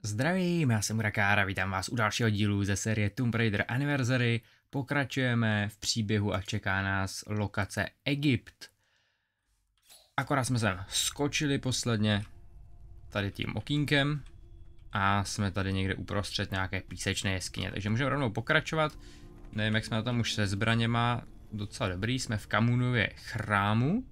Zdravím, já jsem Urakára, vítám vás u dalšího dílu ze série Tomb Raider Anniversary. Pokračujeme v příběhu a čeká nás lokace Egypt. Akorát jsme sem skočili posledně tady tím okýnkem a jsme tady někde uprostřed nějaké písečné jeskyně, takže můžeme rovnou pokračovat. Nevím, jak jsme na tom už se zbraněma, docela dobrý, jsme v Kamunově chrámu.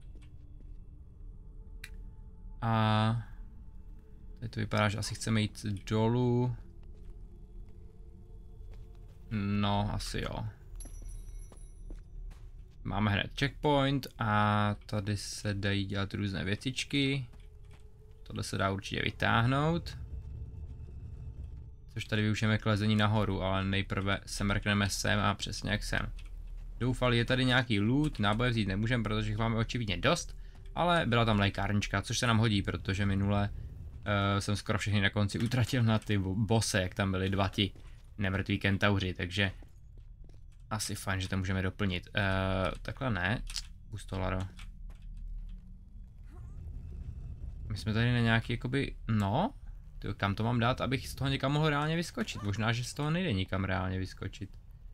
A teď to vypadá, že asi chceme jít dolů. No, asi jo. Máme hned checkpoint a tady se dají dělat různé věcičky. Tohle se dá určitě vytáhnout. Což tady využijeme k lezení nahoru, ale nejprve se mrkneme sem a přesně jak jsem. Doufal, je tady nějaký loot, náboje vzít nemůžeme, protože jich máme očividně dost. Ale byla tam lékárnička, což se nám hodí, protože minule jsem skoro všechny na konci utratil na ty bose, jak tam byly dva ti nemrtví kentauři, takže asi fajn, že to můžeme doplnit. Takhle ne, Pustolaro. My jsme tady na nějaký jakoby, no, tyjo, kam to mám dát, abych z toho někam mohl reálně vyskočit. Možná, že z toho nejde nikam reálně vyskočit.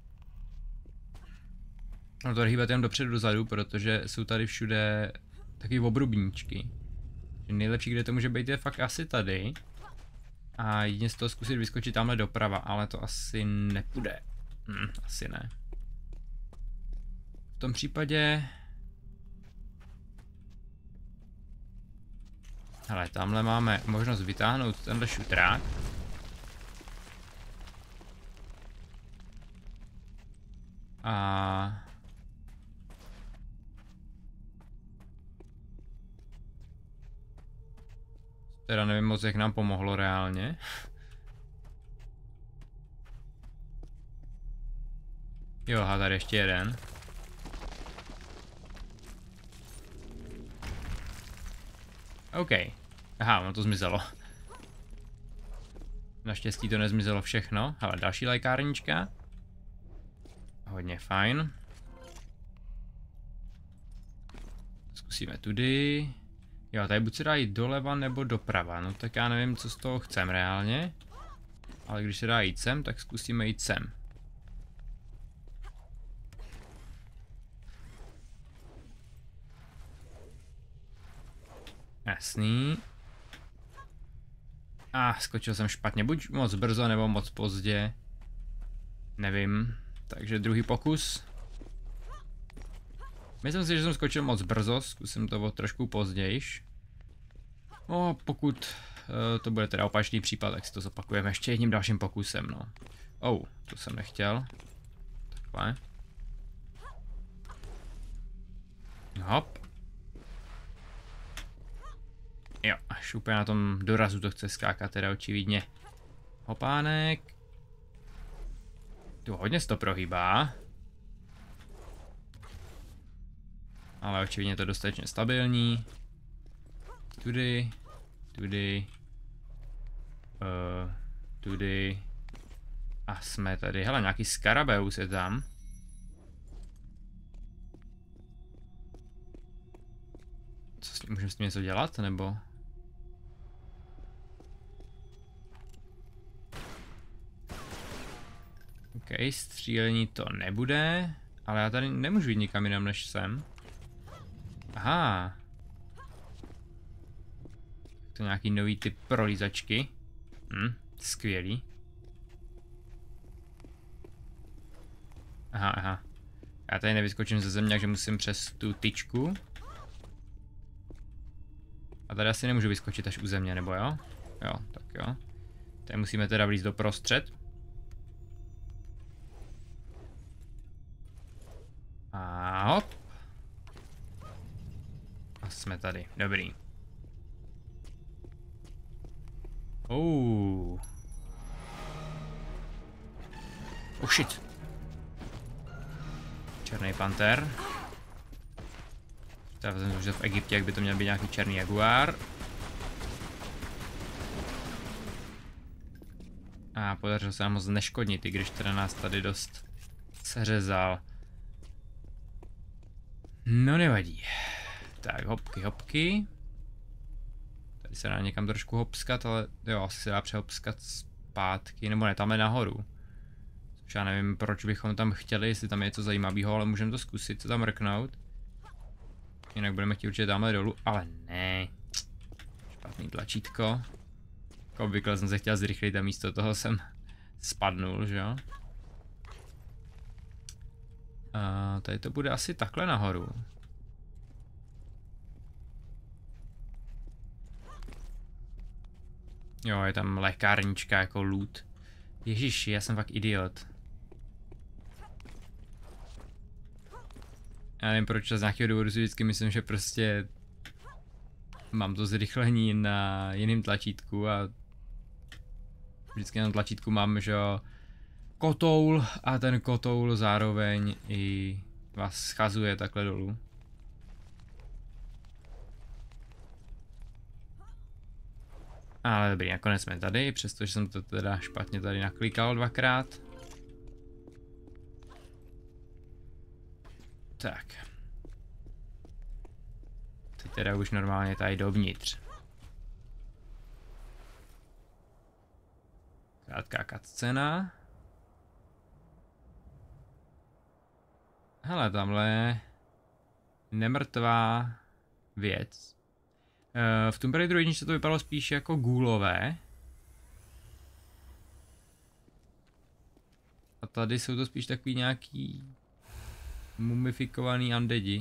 No to hýbat jen dopředu dozadu, protože jsou tady všude taky obrubníčky. Nejlepší, kde to může být, je fakt asi tady. A jedině z toho zkusit vyskočit tamhle doprava, ale to asi nepůjde. Asi ne. V tom případě... Hele, tamhle máme možnost vytáhnout tenhle šutrák. A... Teda nevím moc, jak nám pomohlo reálně. Jo, a tady ještě jeden. OK. Aha, ono to zmizelo. Naštěstí to nezmizelo všechno. Ale další lékárnička. Hodně fajn. Zkusíme tudy. Jo, tady buď se dá jít doleva nebo doprava, no tak já nevím, co z toho chcem reálně. Ale když se dá jít sem, tak zkusíme jít sem. Jasný. Skočil jsem špatně, buď moc brzo nebo moc pozdě. Nevím, takže druhý pokus. Myslím si, že jsem skočil moc brzo, zkusím to trošku pozdějiš. No, pokud to bude teda opačný případ, tak si to zopakujeme ještě jedním dalším pokusem, no. To jsem nechtěl. Takhle. Hop. Jo, až úplně na tom dorazu to chce skákat, teda očividně. Hopánek. Tu hodně se to prohýbá. Ale očividně je to dostatečně stabilní. Tudy. Tudy. Tudy. A jsme tady. Hele, nějaký skarabeus je tam. Co s tím, můžeme s tím něco dělat, nebo? OK, střílení to nebude. Ale já tady nemůžu jít nikam jinam než sem. Aha. To nějaký nový typ prolízačky. Skvělý. Aha. Já tady nevyskočím ze země, takže musím přes tu tyčku. A tady asi nemůžu vyskočit až u země, nebo jo? Jo, tak jo. Tady musíme teda vlízt do prostřed. A hop. A jsme tady, dobrý. Oh shit. Černý panter. Teď jsem že v Egyptě, jak by to měl být nějaký černý jaguár. A podařilo se nám ho zneškodnit, i když teda nás tady dost seřezal. No nevadí. Tak, hopky. Tady se dá někam trošku hopskat, ale jo, asi se dá přehopskat zpátky, nebo ne, tam je nahoru. Což já nevím, proč bychom tam chtěli, jestli tam je něco zajímavého, ale můžeme to zkusit, co tam mrknout. Jinak budeme chtít určitě tamhle dolů, ale ne. Špatný tlačítko. Jako obvykle jsem se chtěl zrychlit a místo toho jsem spadnul, že jo. A tady to bude asi takhle nahoru. Jo, je tam lékárnička jako loot. Ježiši, já jsem fakt idiot. Já nevím proč, z nějakého důvodu si vždycky myslím, že prostě mám to zrychlení na jiném tlačítku a vždycky na tlačítku mám, že jo, kotoul a ten kotoul zároveň i vás schazuje takhle dolů. Ale dobrý, nakonec jsme tady, přestože jsem to teda špatně tady naklikal dvakrát. Tak. Teď teda už normálně tady dovnitř. Krátká cutscéna. Hele, tamhle je nemrtvá věc. V Tomb Raideru 1 to vypadalo spíš jako ghoulové. A tady jsou to spíš takový nějaký mumifikovaný undeadi.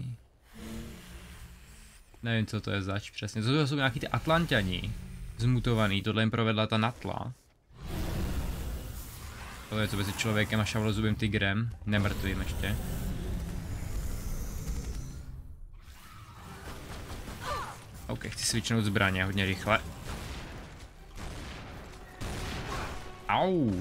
Nevím, co to je zač přesně. To jsou nějaký ty Atlanťani zmutovaný, tohle jim provedla ta Natla. Tohle je to mezi člověkem a šavlozubým tigrem, nemrtvým ještě. OK, chci svičnout zbraně hodně rychle. Au!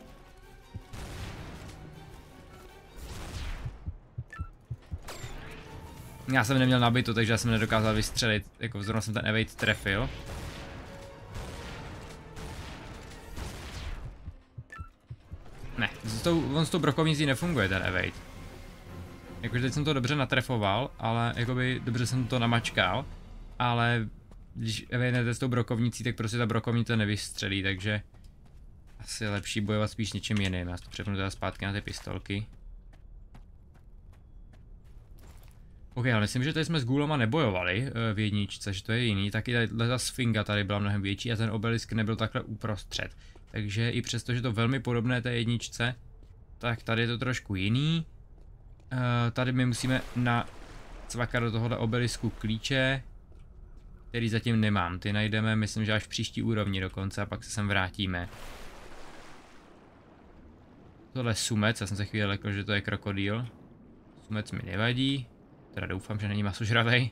Já jsem neměl nabito, takže já jsem nedokázal vystřelit, jako zrovna jsem ten evade trefil. Ne, on s tou brokovnicí nefunguje ten evade. Jakože teď jsem to dobře natrefoval, ale jakoby dobře jsem to namačkal. Ale když evadnete s tou brokovnicí, tak prostě ta brokovnice nevystřelí, takže asi je lepší bojovat spíš něčím jiným. Já to přepnu teda zpátky na ty pistolky. OK, ale myslím, že tady jsme s ghoulama nebojovali v jedničce, že to je jiný. Taky ta sfinga tady byla mnohem větší a ten obelisk nebyl takhle uprostřed. Takže i přesto, že to velmi podobné té jedničce, tak tady je to trošku jiný. Tady my musíme nacvakat do tohohle obelisku klíče, který zatím nemám. Ty najdeme, myslím, že až v příští úrovni dokonce a pak se sem vrátíme. Tohle je sumec, já jsem se chvíli lekl, že to je krokodýl. Sumec mi nevadí, teda doufám, že není masožravej.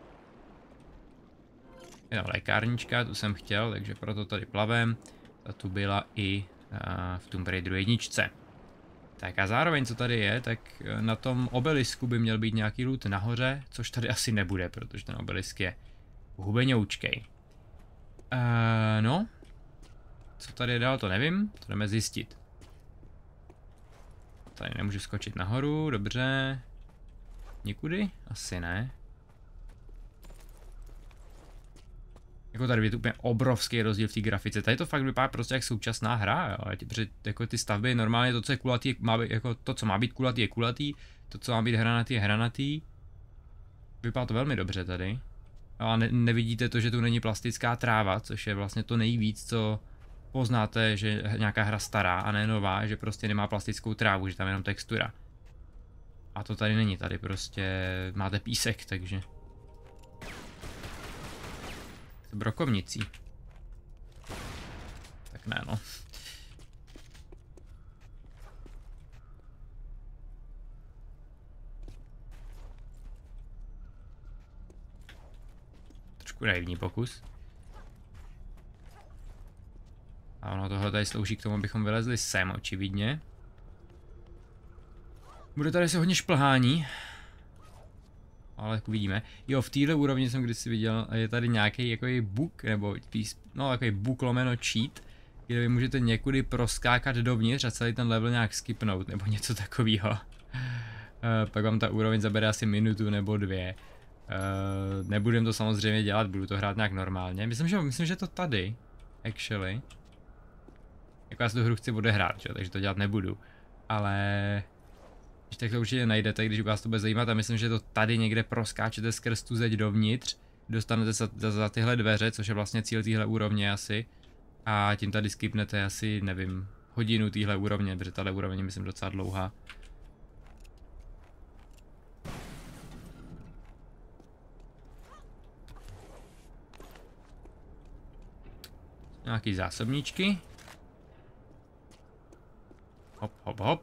Je tam lékárnička, tu jsem chtěl, takže proto tady plavem. Ta tu byla i v Tomb Raideru 1. Tak a zároveň, co tady je, tak na tom obelisku by měl být nějaký loot nahoře, což tady asi nebude, protože ten obelisk je hubeňoučkej. No. Co tady je dál, to nevím, to jdeme zjistit. Tady nemůžu skočit nahoru, dobře. Nikudy? Asi ne. Jako tady je to úplně obrovský rozdíl v té grafice. Tady to fakt vypadá prostě jak současná hra, jo. Protože jako ty stavby, normálně to, co je kulatý, má být, jako to, co má být kulatý, je kulatý. To, co má být hranatý, je hranatý. Vypadá to velmi dobře tady. A nevidíte to, že tu není plastická tráva, což je vlastně to nejvíc, co poznáte, že nějaká hra stará a ne nová, že prostě nemá plastickou trávu, že tam je jenom textura. A to tady není, tady prostě máte písek, takže... S brokovnicí. Tak ne, no. Trošku naivní pokus. A ono tohle tady slouží k tomu, abychom vylezli sem, očividně. Bude tady se hodně šplhání. Ale jak uvidíme. Jo, v téhle úrovni jsem kdysi viděl, je tady nějaký jako bug, nebo no takový bug lomeno cheat, kde vy můžete někudy proskákat dovnitř a celý ten level nějak skipnout, nebo něco takového. Pak vám ta úroveň zabere asi minutu nebo dvě. Nebudem to samozřejmě dělat, budu to hrát nějak normálně. Myslím, že to tady, actually. Jako já si tu hru chci odehrát, že? Takže to dělat nebudu. Ale když tak to určitě najdete, když vás to bude zajímat, a myslím, že to tady někde proskáčete skrz tu zeď dovnitř, dostanete se za tyhle dveře, což je vlastně cíl téhle úrovně asi. A tím tady skipnete asi, nevím, hodinu téhle úrovně, protože tahle úroveň je, myslím, docela dlouhá. Nějaký zásobníčky. Hop, hop, hop.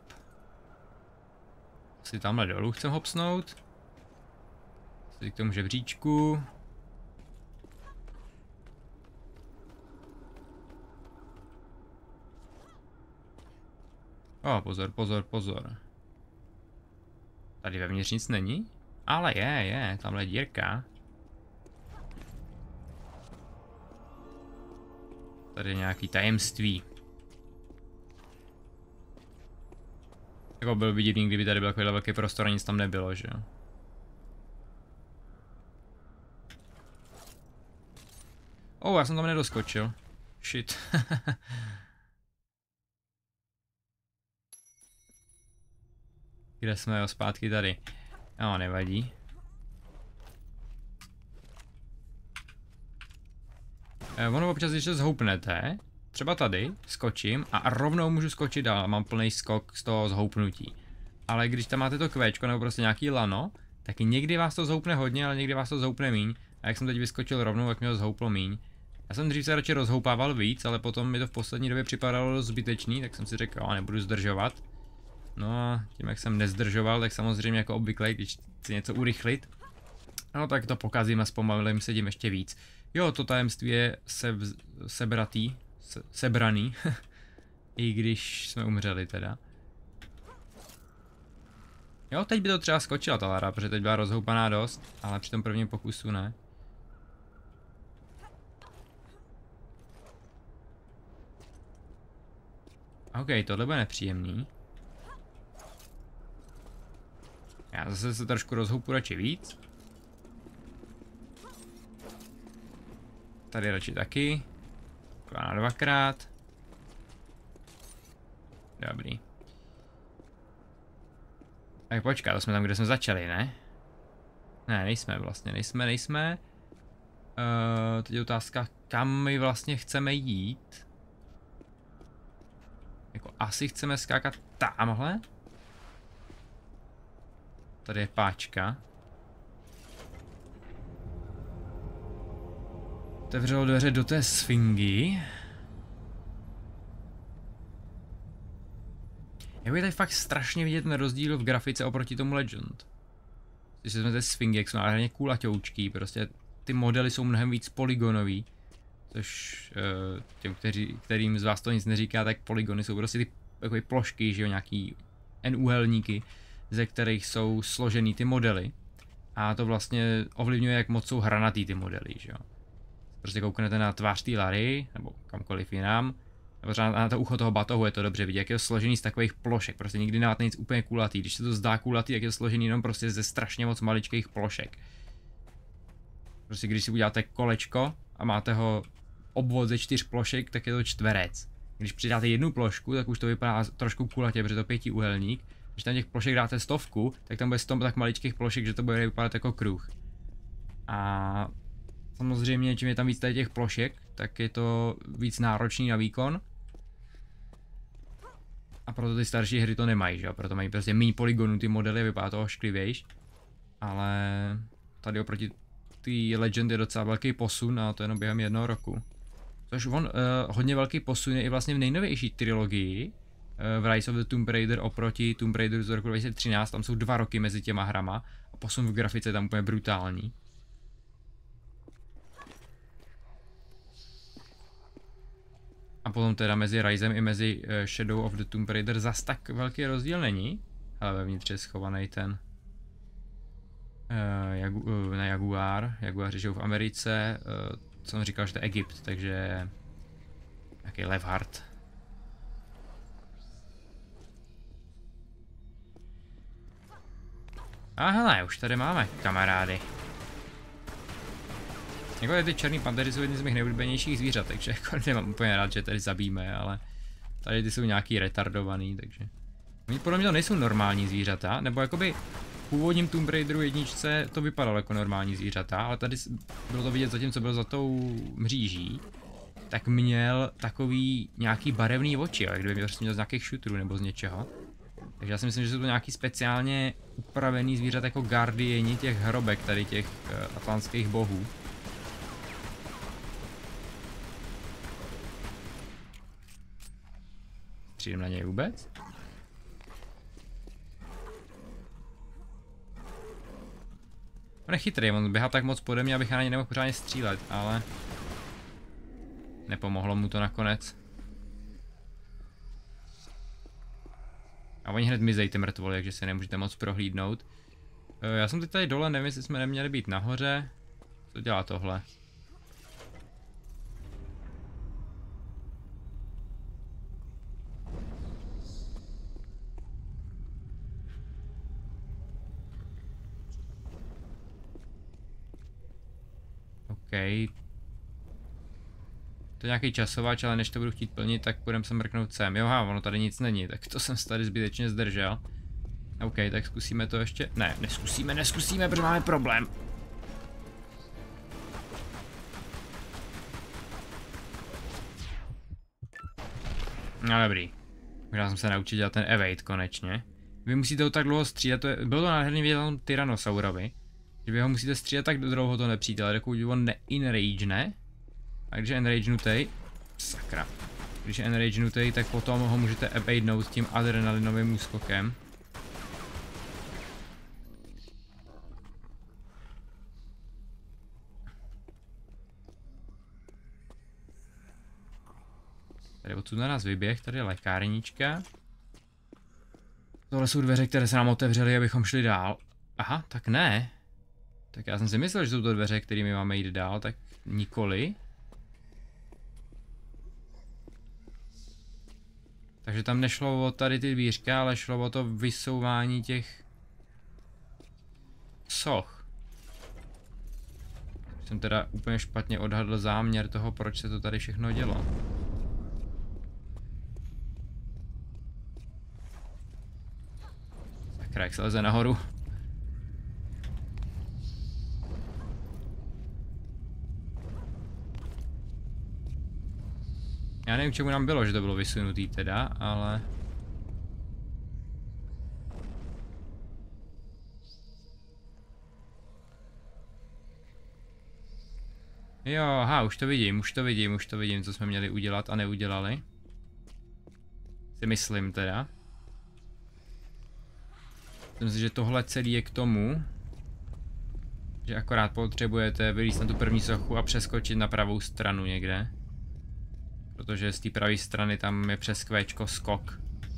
Asi tamhle dolů chcem hopsnout. Asi k tomu žebříčku. Pozor, pozor, pozor. Tady vevnitř nic není? Ale je, tamhle dírka. Tady je nějaký tajemství. Jako byl by divný, kdyby tady byl takovýhle velký prostor a nic tam nebylo, že jo? Já jsem tam nedoskočil. Shit. Kde jsme, jo, zpátky tady. No, nevadí. Ono občas, když se zhoupnete, třeba tady, skočím a rovnou můžu skočit dál, mám plný skok z toho zhoupnutí. Ale když tam máte to kvéčko nebo prostě nějaký lano, tak někdy vás to zhoupne hodně, ale někdy vás to zhoupne míň. A jak jsem teď vyskočil rovnou, tak mě to zhouplo míň. Já jsem dřív se radši rozhoupával víc, ale potom mi to v poslední době připadalo dost zbytečný, tak jsem si řekl, nebudu zdržovat. No a tím, jak jsem nezdržoval, tak samozřejmě jako obvykle, když chci něco urychlit, no tak to pokazím a zpomalím se tím ještě víc. Jo, to tajemství je sebraný, i když jsme umřeli teda. Jo, teď by to třeba skočila ta Lara, protože teď byla rozhoupaná dost, ale při tom prvním pokusu ne. OK, tohle bude nepříjemný. Já zase se trošku rozhoupu radši víc. Tady radši taky. Na dvakrát. Dobrý. Tak počkat, to jsme tam, kde jsme začali, ne? Ne, nejsme vlastně, nejsme. Teď je otázka, kam my vlastně chceme jít. Jako asi chceme skákat tamhle. Tady je páčka. Otevřelo dveře do té sfingy. Jako je tady fakt strašně vidět ten rozdíl v grafice oproti tomu Legend. Když jsme té sfingy, jak jsou nádherně kulaťoučký, prostě ty modely jsou mnohem víc polygonový. Což těm, kterým z vás to nic neříká, tak polygony jsou prostě ty takové plošky, že jo, nějaký N-úhelníky, ze kterých jsou složený ty modely. A to vlastně ovlivňuje, jak moc jsou hranatý ty modely, že jo. Prostě kouknete na tvář té Lary, nebo kamkoliv jinam, nebo třeba na to ucho toho batohu, je to dobře vidět, jak je to složený z takových plošek, prostě nikdy nemáte nic úplně kulatý. Když se to zdá kulatý, tak je to složený jenom prostě ze strašně moc maličkých plošek. Prostě když si uděláte kolečko a máte ho obvod ze 4 plošek, tak je to čtverec. Když přidáte jednu plošku, tak už to vypadá trošku kulatě, protože to je 5úhelník. Když tam těch plošek dáte 100, tak tam bude 100 tak maličkých plošek, že to bude vypadat jako kruh. A samozřejmě, čím je tam víc tady těch plošek, tak je to víc náročný na výkon. A proto ty starší hry to nemají, že jo? Proto mají prostě méně polygonů ty modely, vypadá to ošklivějš. Ale tady oproti té Legend je docela velký posun a to jenom během 1 roku. Což hodně velký posun je i vlastně v nejnovější trilogii. V Rise of the Tomb Raider oproti Tomb Raider z roku 2013, tam jsou 2 roky mezi těma hrama a posun v grafice je tam úplně brutální. A potom teda mezi Risem i mezi Shadow of the Tomb Raider zas tak velký rozdíl není. Ale vevnitř je schovaný ten Jaguar. Jaguáři žijou v Americe. Co jsem říkal, že to je Egypt, takže nějaký Levhart. A hele, už tady máme kamarády. Jako ty černý pantery jsou jedny z mých nejoblíbenějších zvířat, takže jako nemám úplně rád, že tady zabijíme, ale tady ty jsou nějaký retardovaný, takže. Oni podle mě to nejsou normální zvířata, nebo jakoby v původním Tomb Raideru jedničce to vypadalo jako normální zvířata, ale tady bylo to vidět zatímco byl za tou mříží, tak měl takový nějaký barevný oči, jak kdyby měl z nějakých šutrů nebo z něčeho. Takže já si myslím, že jsou to nějaký speciálně upravený zvířata jako guardiani těch hrobek tady těch atlantských bohů. Přijím na něj vůbec? On je chytrý, on běhá tak moc pode mě, abych na něj nemohl pořádně střílet, ale nepomohlo mu to nakonec. A oni hned mizejí ty mrtvoly, takže se nemůžete moc prohlídnout. Já jsem teď tady dole, nevím, jestli jsme neměli být nahoře. Co dělá tohle? OK. To je nějaký časováč, ale než to budu chtít plnit, tak půjdeme se mrknout sem. Jo, ono tady nic není, tak to jsem se tady zbytečně zdržel. OK, tak zkusíme to ještě. Ne, neskusíme, protože máme problém. No dobrý. Možná jsem se naučit dělat ten evade konečně. Vy musíte ho tak dlouho střídat, bylo to nádherný vidět na tom Tyrannosaurovi. Že vy ho musíte střídat tak dlouho to nepřítele, dokud on ne-enrage. A když je enragenutej, sakra. Když je enragenutej, tak potom ho můžete evadenout tím adrenalinovým úskokem. Tady odsud na nás vyběh, tady je lékárnička. Tohle jsou dveře, které se nám otevřely, abychom šli dál. Aha, tak ne. Tak já jsem si myslel, že jsou to dveře, kterými máme jít dál, tak nikoli. Takže tam nešlo o tady ty dvířka, ale šlo o to vysouvání těch soch. Jsem teda úplně špatně odhadl záměr toho, proč se to tady všechno dělo. Sakra, jak se leze nahoru. Já nevím, čemu nám bylo, že to bylo vysunutý teda, ale... Jo, aha, už to vidím, co jsme měli udělat a neudělali. Si myslím teda. Myslím si, že tohle celý je k tomu, že akorát potřebujete vylízt na tu první sochu a přeskočit na pravou stranu někde. Protože z té pravé strany tam je přes kvéčko skok.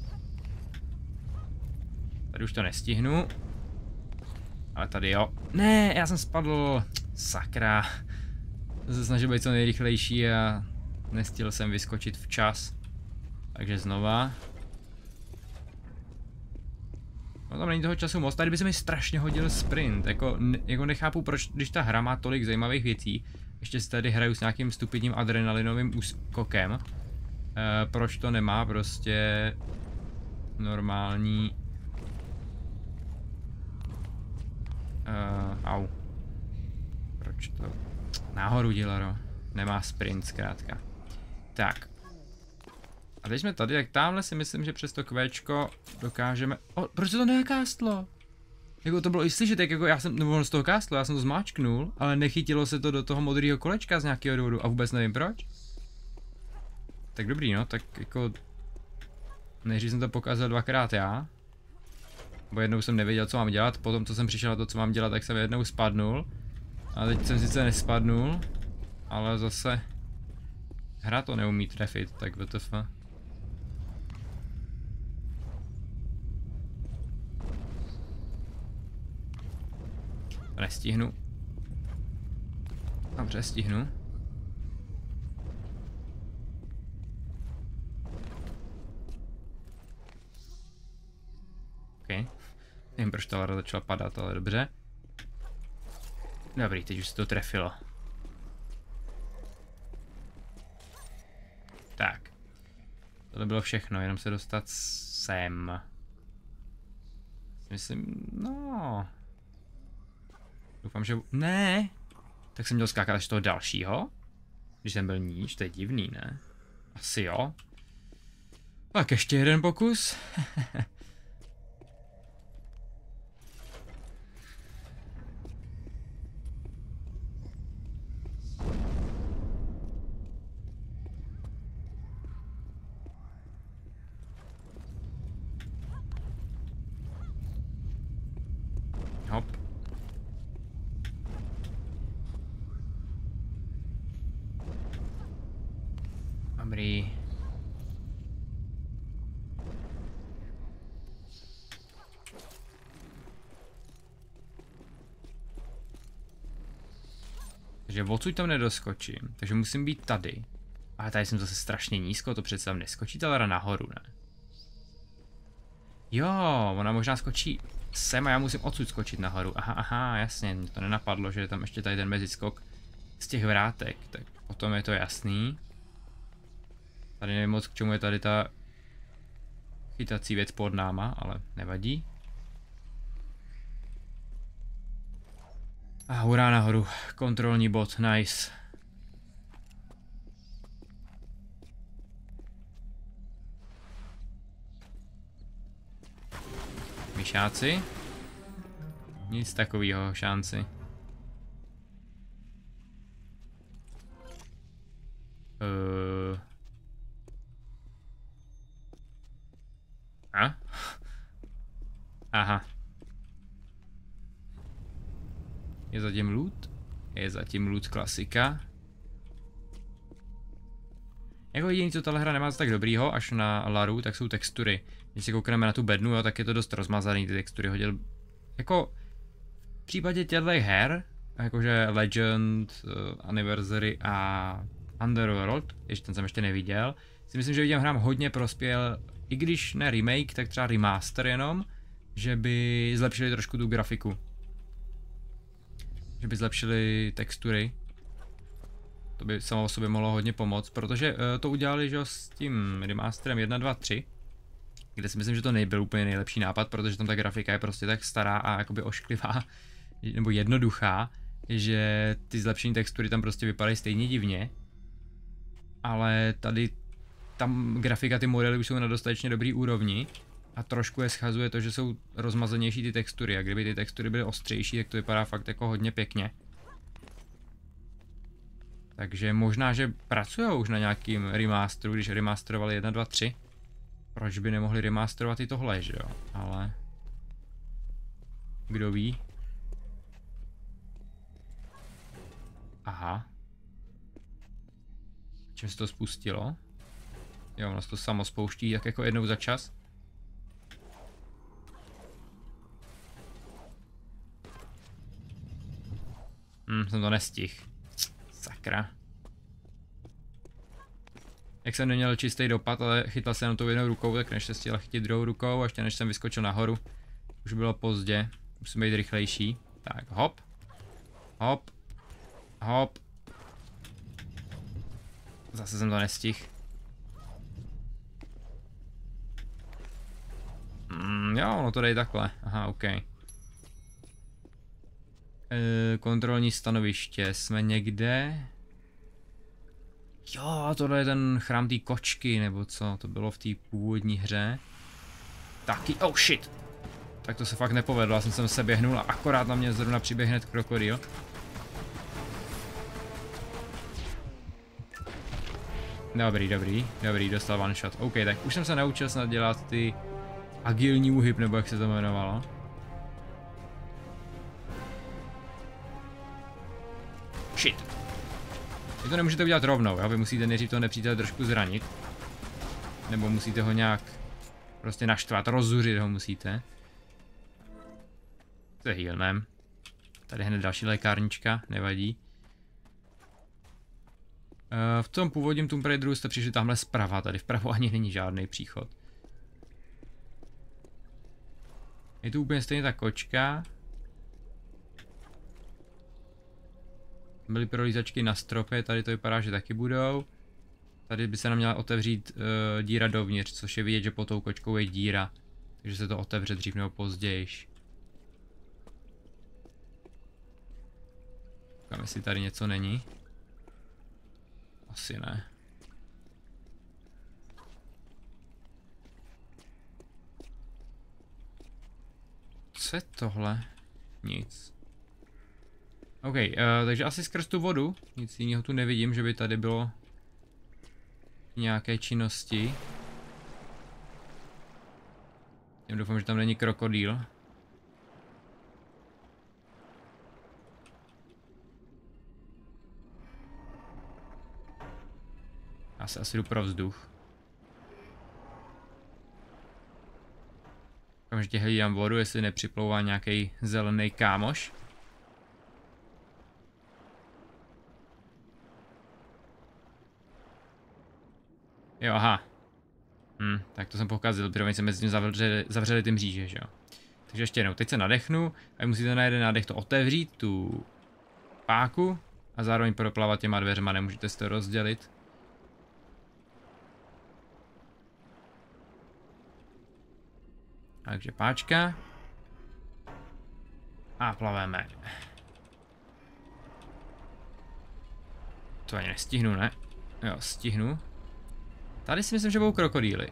Tady už to nestihnu. Ale tady jo. Ne, já jsem spadl. Sakra. Jsem se snažil být co nejrychlejší a nestihl jsem vyskočit včas. Takže znova. No tam není toho času moc. Tady by se mi strašně hodil sprint. Jako nechápu, proč, když ta hra má tolik zajímavých věcí, ještě si tady hraju s nějakým stupidním adrenalinovým úskokem. Proč to nemá prostě normální... Au. Proč to... Nahoru dělaro. Nemá sprint zkrátka. Tak. A teď jsme tady, tak tamhle si myslím, že přes to kvéčko dokážeme... Proč se to nekástlo? Jako to bylo i slyšet, tak jako já jsem, nebo z toho kástlo, já jsem to zmáčknul, ale nechytilo se to do toho modrého kolečka z nějakého důvodu a vůbec nevím proč. Tak dobrý no, tak jako... Než jsem to pokazil dvakrát já. Bo jednou jsem nevěděl, co mám dělat, potom co jsem přišel na to, co mám dělat, tak jsem jednou spadnul. A teď jsem sice nespadnul, ale zase... Hra to neumí trefit, tak WTF. Nestihnu. Dobře, stihnu. OK. Nevím, proč ta začala padat, ale dobře. Dobrý, teď už se to trefilo. Tohle bylo všechno, jenom se dostat sem. Myslím, no. Doufám, že... Ne! Tak jsem měl skákat až toho dalšího? Když jsem byl níž, to je divný, ne? Asi jo. Tak ještě jeden pokus. Hop. Dobrý. Takže odsud tam nedoskočím, takže musím být tady. Ale tady jsem zase strašně nízko, to přece tam neskočí ta Lara nahoru, ne? Jo, ona možná skočí sem a já musím odsud skočit nahoru. Aha, jasně, mě to nenapadlo, že je tam ještě tady ten meziskok z těch vrátek, tak potom je to jasný. Tady nevím moc, k čemu je tady ta chytací věc pod náma, ale nevadí. A hurá nahoru, kontrolní bod, nice. Myšáci? Nic takového, šanci. A? Aha. Je zatím loot? Je zatím loot klasika. Jako jediný, co tahle hra nemá tak dobrýho, až na Laru, tak jsou textury. Když se koukneme na tu bednu, jo, tak je to dost rozmazaný, ty textury hodil. Jako v případě těchto her, jakože Legend, Anniversary a Underworld, ještě ten jsem ještě neviděl, si myslím, že těm hrám hodně prospěl, i když ne remake, tak třeba remaster jenom, že by zlepšili trošku tu grafiku. Že by zlepšili textury. To by samo o sobě mohlo hodně pomoct, protože to udělali, že s tím remasterem 1, 2, 3, kde si myslím, že to nebyl úplně nejlepší nápad, protože tam ta grafika je prostě tak stará a jakoby ošklivá, nebo jednoduchá, že ty zlepšení textury tam prostě vypadají stejně divně. Ale tady tam grafika, ty modely už jsou na dostatečně dobrý úrovni a trošku je schazuje to, že jsou rozmazanější ty textury a kdyby ty textury byly ostřejší, tak to vypadá fakt jako hodně pěkně. Takže možná, že pracují už na nějakým remasteru, když remasterovali 1, 2, 3. Proč by nemohli remasterovat i tohle, že jo? Ale... Kdo ví? Aha. Čím se to spustilo? Jo, ono se to samo spouští tak jako jednou za čas. Jsem to nestihl. Sakra. Jak jsem neměl čistý dopad, ale chytal jsem na tou jednou rukou, tak než se chtěl chytit druhou rukou, a ještě než jsem vyskočil nahoru, už bylo pozdě. Musím být rychlejší. Tak, hop. Hop. Hop. Zase jsem to nestihl. Jo, no to dej takhle. Aha, OK. Kontrolní stanoviště. Jsme někde... Jo, tohle je ten chrám té kočky, nebo co? To bylo v té původní hře. Taky, oh shit! Tak to se fakt nepovedlo, já jsem se běhnul a akorát na mě zrovna přiběh hned krokodýl. Dobrý, dostal one shot. OK, tak už jsem se naučil snad dělat ty agilní úhyb, nebo jak se to jmenovalo. Shit. Vy to nemůžete udělat rovnou, jo? Vy musíte nejdřív toho nepřítele trošku zranit. Nebo musíte ho nějak prostě naštvat, rozzuřit ho musíte. To je healnem. Tady hned další lékárnička, nevadí. V tom původním Tomb Raideru jste přišli tamhle zprava, tady vpravo ani není žádný příchod. Je tu úplně stejně ta kočka. Byly prolízačky na stropě, tady to vypadá, že taky budou. Tady by se nám měla otevřít díra dovnitř, což je vidět, že pod tou kočkou je díra. Takže se to otevře dřív nebo později. Koukám, jestli tady něco není. Asi ne. Co je tohle? Nic. OK, takže asi skrz tu vodu. Nic jiného tu nevidím, že by tady bylo nějaké činnosti. Já doufám, že tam není krokodýl. Já se asi jdu pro vzduch. Okamžitě hlídám vodu, jestli nepřiplouvá nějaký zelený kámoš. Jo, aha. Tak to jsem pokazil, protože oni se mezi tím zavřeli ty mříže, že jo. Takže ještě jednou, teď se nadechnu a musíte na jeden nádech to otevřít, tu páku a zároveň proplavat těma dveřma, nemůžete si to rozdělit. Takže páčka. A plaveme. To ani nestihnu, ne? Jo, stihnu. Tady si myslím, že budou krokodýly.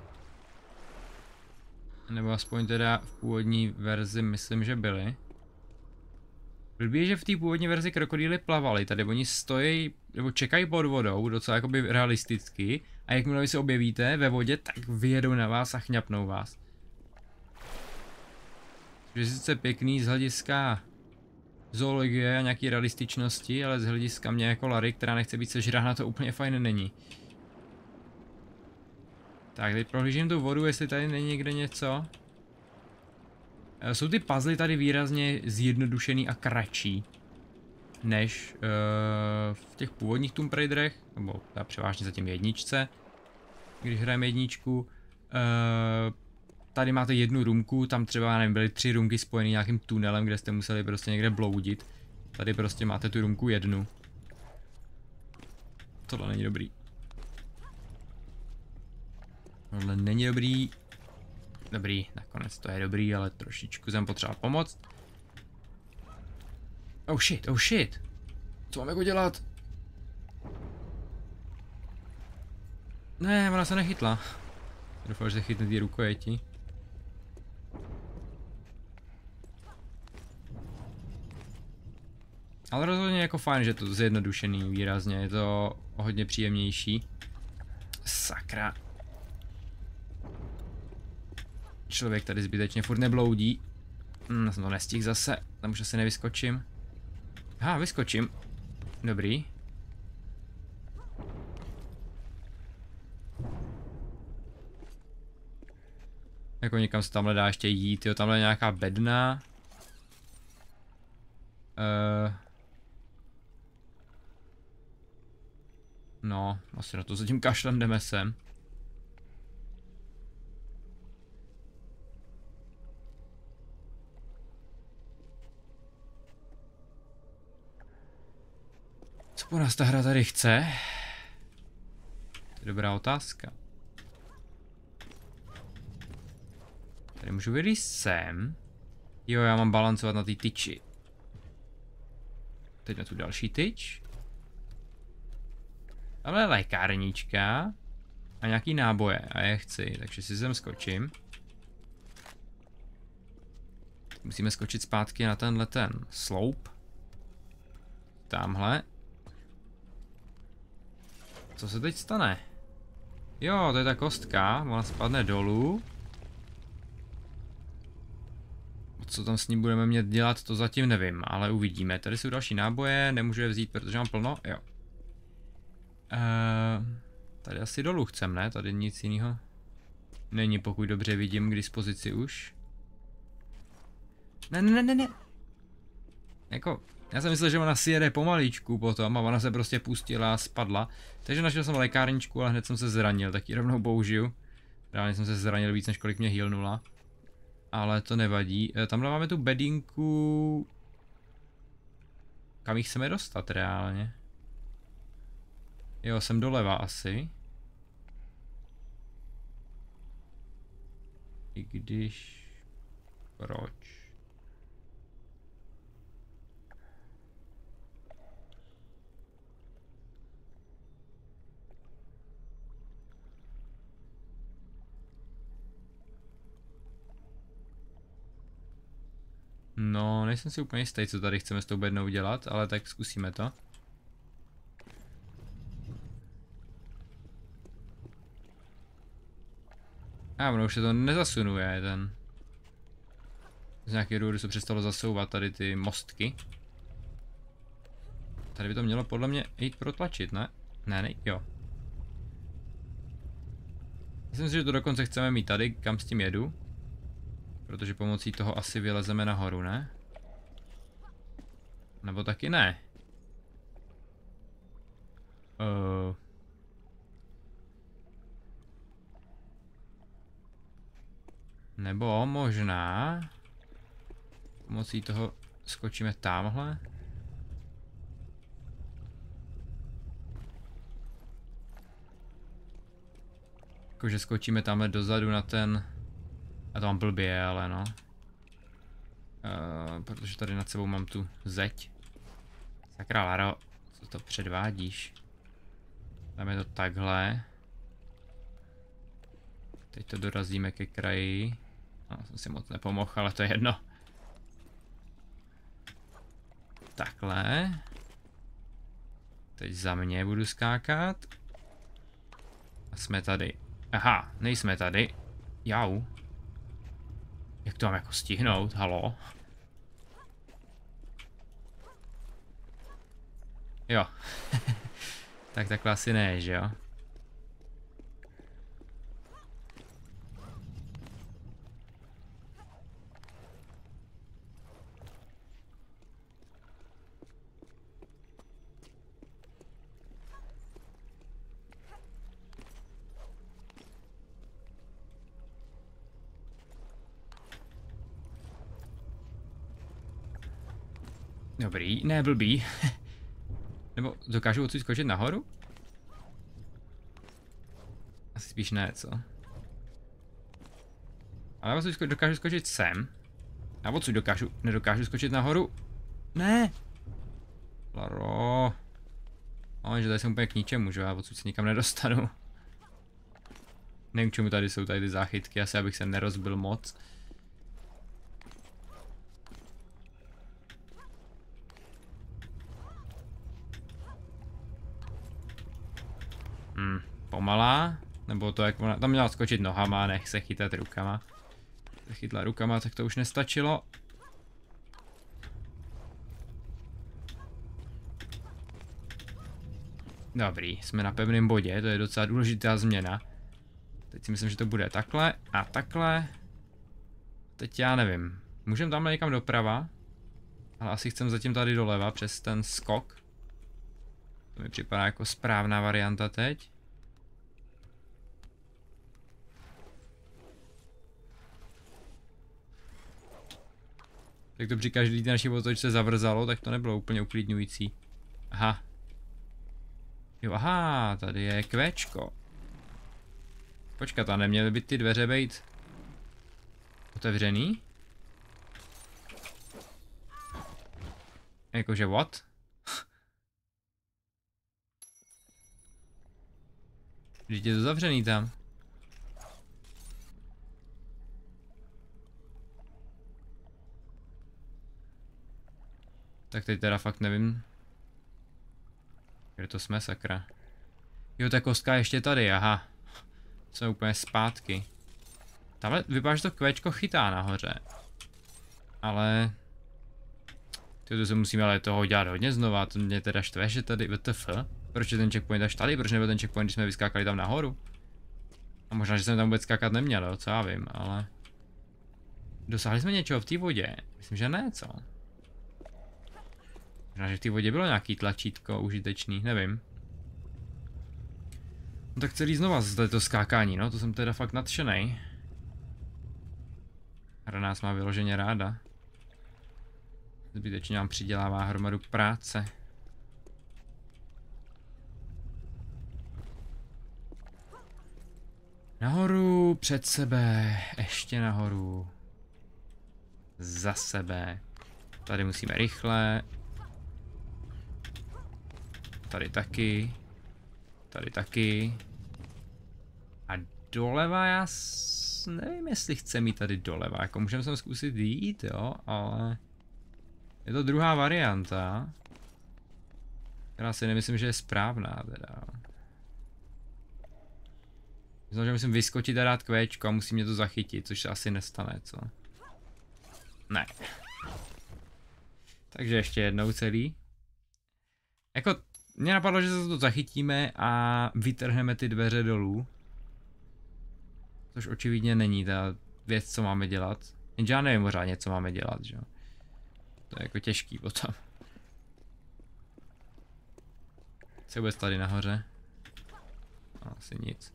Nebo aspoň teda v původní verzi myslím, že byly. Blbý, že v té původní verzi krokodýly plavaly. Tady oni stojí, nebo čekají pod vodou, docela jakoby realisticky. A jakmile vy se objevíte ve vodě, tak vyjedou na vás a chňapnou vás. Je sice pěkný z hlediska zoologie a nějaký realističnosti, ale z hlediska mě jako Larry, která nechce být sežrána, to úplně fajn není. Tak, teď prohlížím tu vodu, jestli tady není někde něco. Jsou ty puzzle tady výrazně zjednodušený a kratší než v těch původních Tomb Raiderech, nebo převážně zatím jedničce, když hrajeme jedničku. Tady máte jednu roomku, tam třeba, nevím, byly 3 roomky spojený nějakým tunelem, kde jste museli prostě někde bloudit. Tady prostě máte tu roomku jednu. Tohle není dobrý. Tohle není dobrý. Dobrý, nakonec to je dobrý, ale trošičku jsem potřeboval pomoct. Oh shit, oh shit. Co mám jako dělat? Ne, ona se nechytla. Doufám, že se chytne ty rukojeti. Ale rozhodně jako fajn, že to zjednodušený výrazně, je to hodně příjemnější. Sakra. Člověk tady zbytečně furt nebloudí. Já jsem to nestihl zase, tam už asi nevyskočím. Aha, vyskočím. Dobrý. Jako někam se tamhle dá ještě jít, jo, tamhle je nějaká bedna. No, asi na to zatím kašlem, jdeme sem. Co po nás ta hra tady chce? To je dobrá otázka. Tady můžu vylízt sem. Jo, já mám balancovat na té tyči. Teď na tu další tyč. Tamhle je lékárnička. A nějaký náboje. A je chci, takže si sem skočím. Musíme skočit zpátky na tenhle ten sloup. Tamhle. Co se teď stane? Jo, to je ta kostka. Ona spadne dolů. Co tam s ní budeme mět dělat, to zatím nevím, ale uvidíme. Tady jsou další náboje, nemůžu je vzít, protože mám plno, jo. Tady asi dolů chcem, ne? Tady nic jiného není, pokud dobře vidím k dispozici už. Ne. Jako, já jsem myslel, že ona si jede pomalíčku potom a ona se prostě pustila a spadla. Takže našel jsem lékárničku, ale hned jsem se zranil, tak ji rovnou použiju. Reálně jsem se zranil víc, než kolik mě healnula. Ale to nevadí. Tamhle máme tu bedinku. Kam jich chceme dostat reálně? Jo, jsem doleva asi. I když... Proč? No, nejsem si úplně jistý, co tady chceme s tou bednou dělat, ale tak zkusíme to. Ono už se to nezasunuje, ten... Z nějakého důvodu se přestalo zasouvat tady ty mostky. Tady by to mělo podle mě jít protlačit, ne? Ne, jo. Myslím si, že to dokonce chceme mít tady, kam s tím jedu. Protože pomocí toho asi vylezeme nahoru, ne? Nebo taky ne. Nebo možná... Pomocí toho skočíme tamhle. Jakože skočíme tamhle dozadu na ten... A to mám blbě, ale no. Protože tady nad sebou mám tu zeď. Sakra Laro, co to předvádíš? Tam je to takhle. Teď to dorazíme ke kraji. No, jsem si moc nepomohl, ale to je jedno. Takhle. Teď za mě budu skákat. A jsme tady. Aha, nejsme tady. Jau. Jak to mám jako stihnout? Halo? Jo. Tak takhle asi ne, že jo? Dobrý, ne blbý. Nebo dokážu odsud skočit nahoru? Asi spíš ne, co? Ale odsud dokážu skočit sem. A odsud nedokážu skočit nahoru. Ne! Laro. No, že tady jsem úplně k ničemu, že já odsud se nikam nedostanu. Nevím, k čemu tady jsou tady ty záchytky, asi abych se nerozbil moc. Pomalá, nebo to jak ona, tam měla skočit nohama, nech se chytat rukama. Se chytla rukama, tak to už nestačilo. Dobrý, jsme na pevném bodě, to je docela důležitá změna. Teď si myslím, že to bude takhle a takhle. Teď já nevím, můžeme tamhle někam doprava, ale asi chcem zatím tady doleva přes ten skok. To mi připadá jako správná varianta teď. Jak to při každý naší otočce zavrzalo, tak to nebylo úplně uklidňující. Aha. Jo, aha, tady je kvéčko. Počkat, a neměly by ty dveře být otevřený? Jakože what? Vždyť je to zavřený tam. Tak teď teda fakt nevím. Kde to jsme, sakra. Jo, ta kostka je ještě tady, aha. Jsme úplně zpátky. Tamhle vypadá, že to kvéčko chytá nahoře. Ale... To se musíme ale toho dělat hodně znova, to mě teda štve, že tady WTF. Proč je ten checkpoint až tady, proč nebyl ten checkpoint, když jsme vyskákali tam nahoru? A možná, že jsem tam vůbec skákat neměl, jo, co já vím, ale... Dosáhli jsme něčeho v té vodě? Myslím, že ne, co? Možná, že v té vodě bylo nějaký tlačítko užitečný, nevím. No tak celý znova zde to skákání, no, to jsem teda fakt nadšenej. Hra nás má vyloženě ráda. Zbytečně nám přidělává hromadu práce. Nahoru, před sebe, ještě nahoru. Za sebe. Tady musíme rychle. Tady taky. Tady taky. A doleva já nevím, jestli chce mít tady doleva. Jako můžeme sem zkusit jít, jo, ale... Je to druhá varianta. Která si nemyslím, že je správná teda. Myslím, že musím vyskočit a dát kvéčko a musí mě to zachytit, což se asi nestane, co? Ne. Takže ještě jednou celý. Jako, mě napadlo, že se to zachytíme a vytrhneme ty dveře dolů. Což očividně není ta věc, co máme dělat. Jenže já nevím pořádně, co máme dělat, že jo. To je jako těžký potom. Co bude tady nahoře? Asi nic.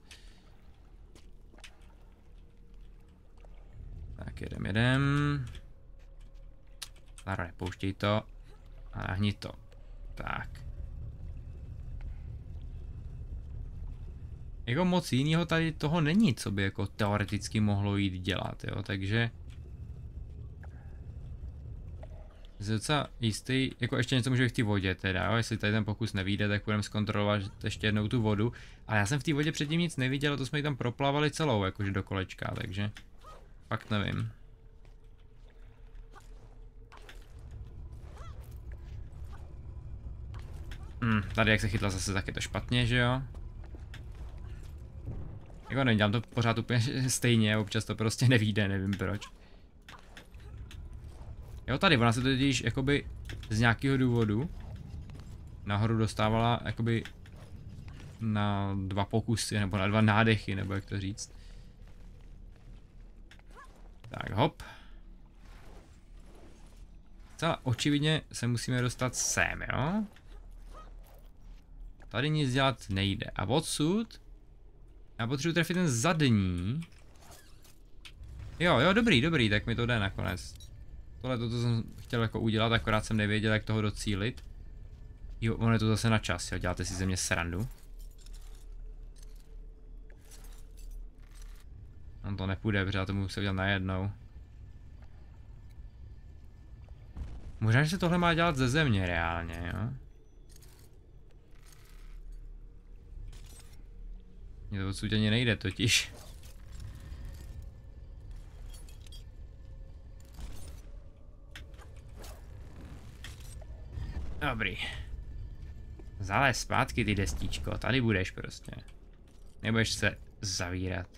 Tak jedem. Zároveň pouštěj to. A nahni to. Tak. Jako moc jinýho tady toho není, co by jako teoreticky mohlo jít dělat, jo, takže... Jsem docela jistý, jako ještě něco může být v té vodě teda, jo? Jestli tady ten pokus nevyjde, tak budeme zkontrolovat ještě jednou tu vodu. Ale já jsem v té vodě předtím nic neviděl, to jsme ji tam proplavali celou, jakože do kolečka, takže... Fakt nevím. Tady jak se chytla zase, tak je to špatně, že jo? Jako nevím, dělám to pořád úplně stejně, občas to prostě nevyjde, nevím proč. Jo, tady, ona se to totiž jakoby z nějakého důvodu nahoru dostávala jakoby na 2 pokusy, nebo na 2 nádechy, nebo jak to říct. Tak, hop. Celá očividně se musíme dostat sem, jo? Tady nic dělat nejde. A odsud já potřebuji trefit ten zadní. Jo, dobrý, tak mi to jde nakonec. Tohle to jsem chtěl jako udělat, akorát jsem nevěděl, jak toho docílit. Jo, on je to zase na čas, jo, děláte si ze mě srandu. On to nepůjde, protože já to musím udělat najednou. Možná, že se tohle má dělat ze země reálně, jo? Mně to odsud ani nejde totiž. Dobrý. Zalez zpátky ty destičko, tady budeš prostě. Nebudeš se zavírat.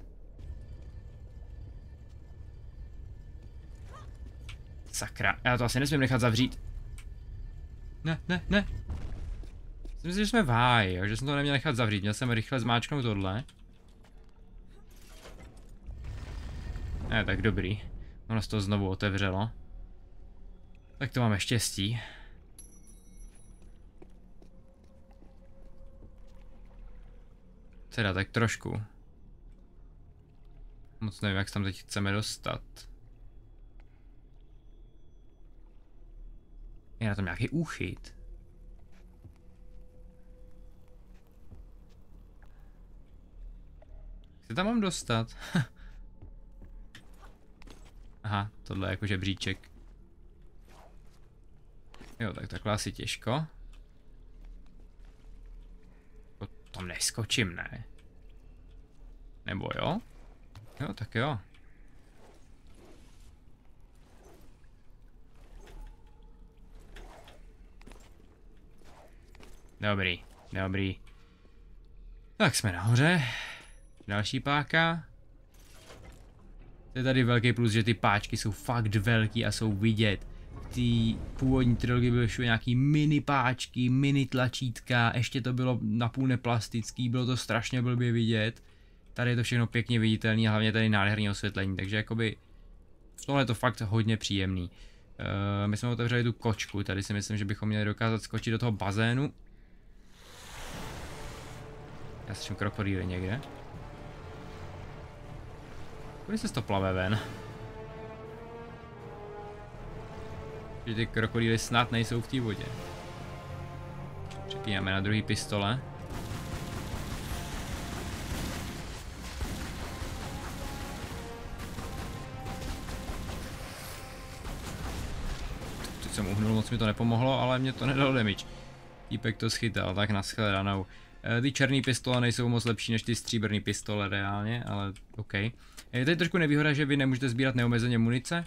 Sakra, já to asi nesmím nechat zavřít. Ne. Myslím si, že jsme v háji, jo? Že jsem to neměl nechat zavřít, měl jsem rychle zmáčknout tohle. Ne, tak dobrý. Ono se to znovu otevřelo. Tak to máme štěstí. Teda tak trošku. Moc nevím, jak se tam teď chceme dostat. Je na tom nějaký úchyt. Jak se tam mám dostat? Aha, tohle je jako žebříček. Jo, tak takhle asi těžko. Tam neskočím, ne? Nebo jo? Jo, tak jo. Dobrý. Tak jsme nahoře. Další páka. To je tady velký plus, že ty páčky jsou fakt velký a jsou vidět. Ty původní trilogii byly všude nějaký mini páčky, mini tlačítka, ještě to bylo napůl neplastický, bylo to strašně blbě vidět. Tady je to všechno pěkně viditelný a hlavně tady nádherné osvětlení, takže jakoby tohle je to fakt hodně příjemný. My jsme otevřeli tu kočku, tady si myslím, že bychom měli dokázat skočit do toho bazénu. Já slyším krokodýly někde. Kudy se to plave ven? Že ty krokodýly snad nejsou v té vodě. Přepínáme na druhý pistole. Teď jsem uhnul, moc mi to nepomohlo, ale mě to nedalo damage. Týpek to schytal, tak nashledanou. Ty černý pistole nejsou moc lepší než ty stříbrný pistole reálně, ale OK. Je tady trošku nevýhoda, že vy nemůžete sbírat neomezeně munice.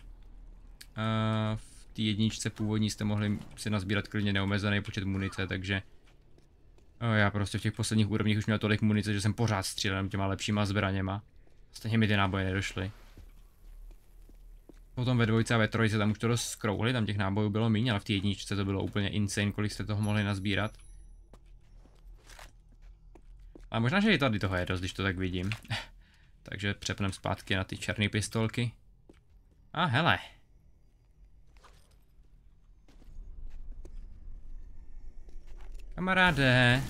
V té jedničce původní jste mohli si nazbírat klidně neomezený počet munice, takže já prostě v těch posledních úrovních už měl tolik munice, že jsem pořád střílel těma lepšíma zbraněma. Stejně mi ty náboje nedošly. Potom ve dvojce a ve trojce tam už to dost skrouhli, tam těch nábojů bylo méně, ale v té jedničce to bylo úplně insane, kolik jste toho mohli nazbírat. Ale možná, že i tady toho je dost, když to tak vidím. Takže přepnem zpátky na ty černé pistolky. A hele. Kamaráde.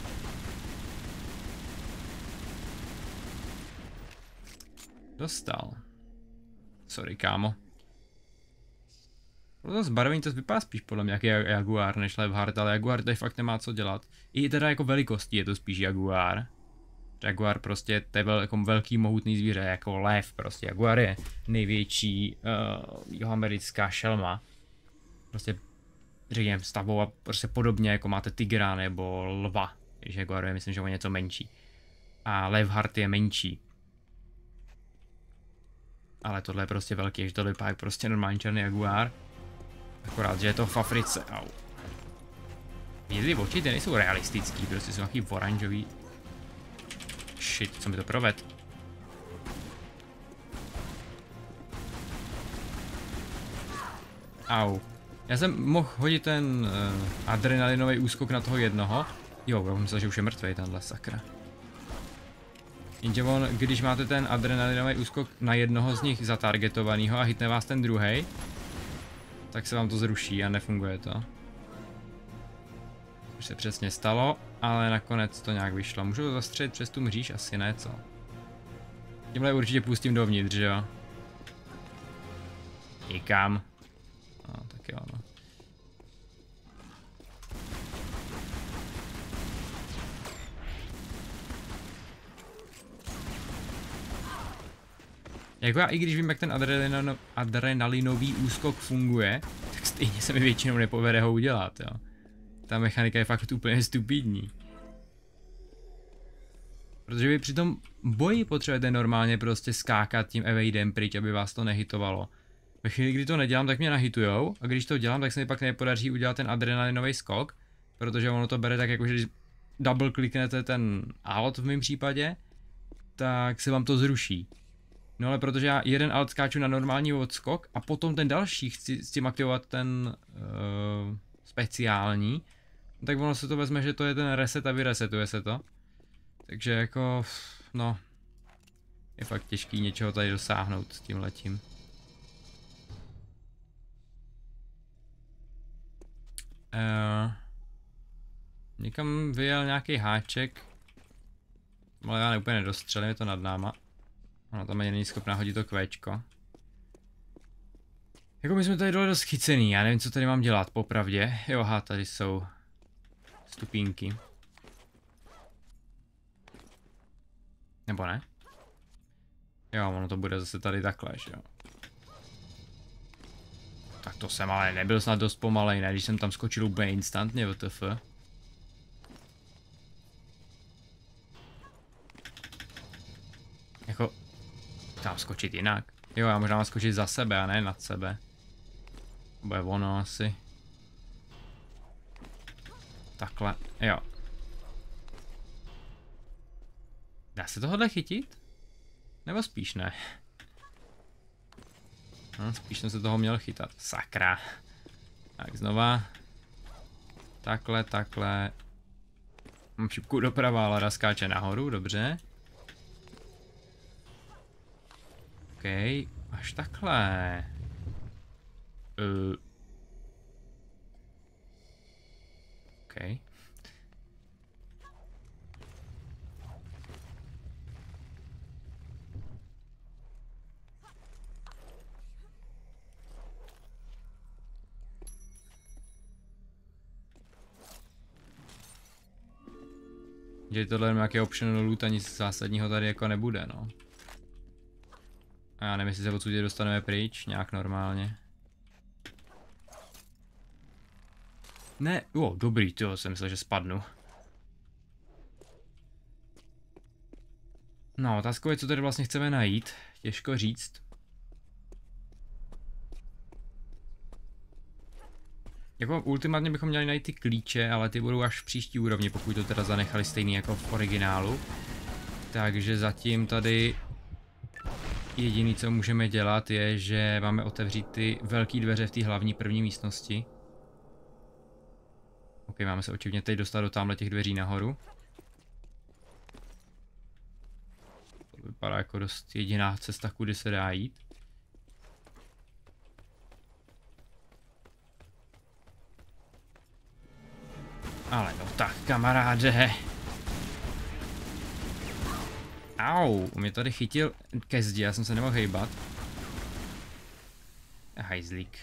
Dostal. Sorry, kámo. To zbarvení to vypadá spíš podle mě jak Jaguar než Levhart, ale Jaguar tady fakt nemá co dělat. I teda jako velikostí je to spíš Jaguar. Jaguar prostě to je jako velký mohutný zvíře, jako lev prostě. Jaguar je největší jihoamerická šelma. Prostě řekněme stavbou a prostě podobně jako máte tygra nebo lva. Když Jaguar je, myslím, že on něco menší. A Levhart je menší. Ale tohle je prostě velký, že to vypadá jak prostě normální černý Jaguar. Akorát, že je to v Africe. Au. Ty oči, ty nejsou realistický, prostě jsou nějaký oranžový. Shit, co mi to proved? Au. Já jsem mohl hodit ten adrenalinový úskok na toho jednoho. Jo, já myslel, že už je mrtvý tenhle sakra. Jenže on, když máte ten adrenalinový úskok na jednoho z nich zatargetovanýho a hitne vás ten druhej, tak se vám to zruší a nefunguje to. Už se přesně stalo, ale nakonec to nějak vyšlo. Můžu to zastřelit přes tu mříž? Asi ne, co? Tímhle určitě pustím dovnitř, že jo? Nikam. No, tak jo, no. Jako já, i když vím, jak ten adrenalinový úskok funguje, tak stejně se mi většinou nepovede ho udělat, jo. Ta mechanika je fakt úplně stupidní. Protože vy při tom boji potřebujete normálně prostě skákat tím evadem pryč, aby vás to nehitovalo. Ve chvíli, kdy to nedělám, tak mě nahitujou, a když to dělám, tak se mi pak nepodaří udělat ten adrenalinový skok, protože ono to bere tak jako, že když double kliknete ten alt v mém případě, tak se vám to zruší. No ale protože já jeden alt skáču na normální odskok a potom ten další chci s tím aktivovat ten speciální, tak ono se to vezme, že to je ten reset a vyresetuje se to. Takže jako, no, je fakt těžký něčeho tady dosáhnout s tím letím. Někam vyjel nějaký háček, ale já úplně nedostřelím, je to nad náma. Ona tam ani není schopná hodit to kvéčko. Jako my jsme tady dole dost chycený, já nevím, co tady mám dělat, popravdě. Jo, aha, tady jsou stupínky. Nebo ne? Jo, ono to bude zase tady takhle, že jo. Tak to jsem ale nebyl snad dost pomalej, ne? Když jsem tam skočil úplně instantně, WTF. Jako, tam skočit jinak. Jo, já možná mám skočit za sebe a ne nad sebe. Bude ono asi. Takhle, jo. Dá se tohle chytit? Nebo spíš ne? No, spíš jsem se toho měl chytat. Sakra. Tak znova. Takhle, takhle. Mám šipku doprava, ale skáče nahoru, dobře. OK, až takhle. OK. Že tohle je nějaký optional loot a nic zásadního tady jako nebude, no. A já nevím, jestli se odsud dostaneme pryč, nějak normálně. Ne, jo, dobrý, to jsem myslel, že spadnu. No, otázkou je, co tady vlastně chceme najít. Těžko říct. Jako ultimátně bychom měli najít ty klíče, ale ty budou až v příští úrovni, pokud to teda zanechali stejný jako v originálu. Takže zatím tady jediný, co můžeme dělat, je, že máme otevřít ty velké dveře v té hlavní první místnosti. Ok, máme se očividně teď dostat do tamhle těch dveří nahoru. To vypadá jako dost jediná cesta, kudy se dá jít. Ale no tak, kamaráde. Au, mě tady chytil ke zdi, já jsem se nemohl hejbat. Hajzlík.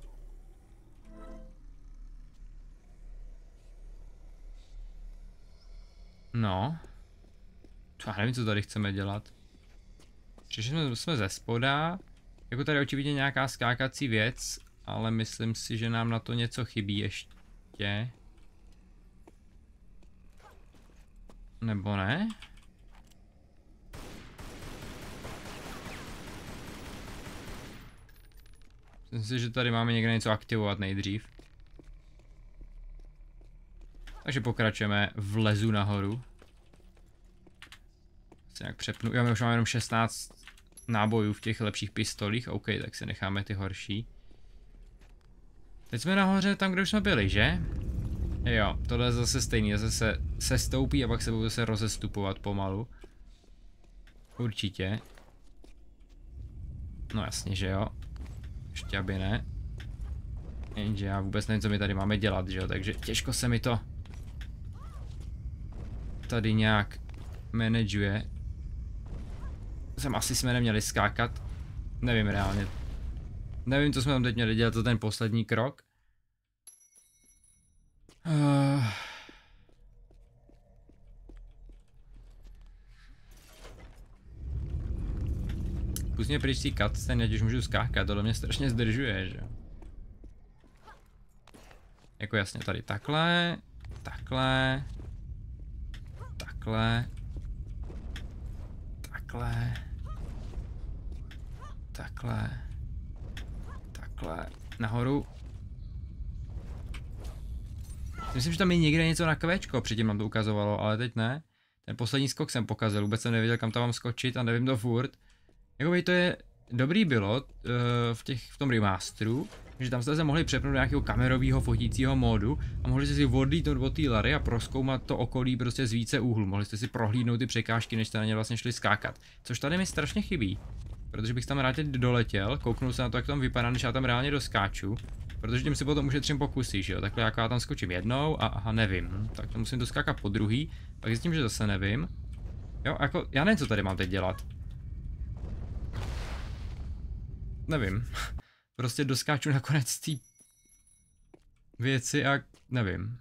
No. Já nevím, co tady chceme dělat. Přišli jsme ze spoda. Jako tady očividně nějaká skákací věc, ale myslím si, že nám na to něco chybí ještě. Nebo ne? Myslím si, že tady máme někde něco aktivovat nejdřív. Takže pokračujeme, vlezu nahoru. Se nějak přepnu. Jo, my už máme jenom 16 nábojů v těch lepších pistolích. OK, tak si necháme ty horší. Teď jsme nahoře tam, kde už jsme byli, že? Jo, tohle je zase stejný, zase se stoupí a pak se budou zase rozestupovat pomalu. Určitě. No jasně, že jo. Ještě aby ne. Jenže já vůbec nevím, co my tady máme dělat, že jo, takže těžko se mi to tady nějak manažuje. Asi jsme neměli skákat. Nevím reálně. Nevím, co jsme tam teď měli dělat, to ten poslední krok. Kus mě pryč si cutscene, ať už můžu skákat, tohle mě strašně zdržuje, že jo. Jako jasně tady takhle, takhle, takhle, takhle, takhle, takhle, nahoru. Myslím, že tam je někde něco na kvéčko, předtím nám to ukazovalo, ale teď ne. Ten poslední skok jsem pokazil, vůbec jsem nevěděl, kam tam mám skočit a nevím to furt. Jakoby to je dobrý bylo v tom remasteru, že tam jste se mohli přepnout do nějakého kamerového fotícího módu a mohli jste si odlítnout od té Lary a prozkoumat to okolí prostě z více úhlu. Mohli jste si prohlídnout ty překážky, než jste na ně vlastně šli skákat. Což tady mi strašně chybí, protože bych tam rád teď doletěl, kouknul se na to, jak tam vypadá, než já tam reálně doskáču. Protože tím si potom ušetřím pokusy, že jo, takhle jako já tam skočím jednou a aha, nevím, tak to musím doskákat po druhý, pak zjistím, že zase nevím. Jo, jako, já nevím, co tady mám teď dělat. Nevím. Prostě doskáču nakonec té věci a nevím.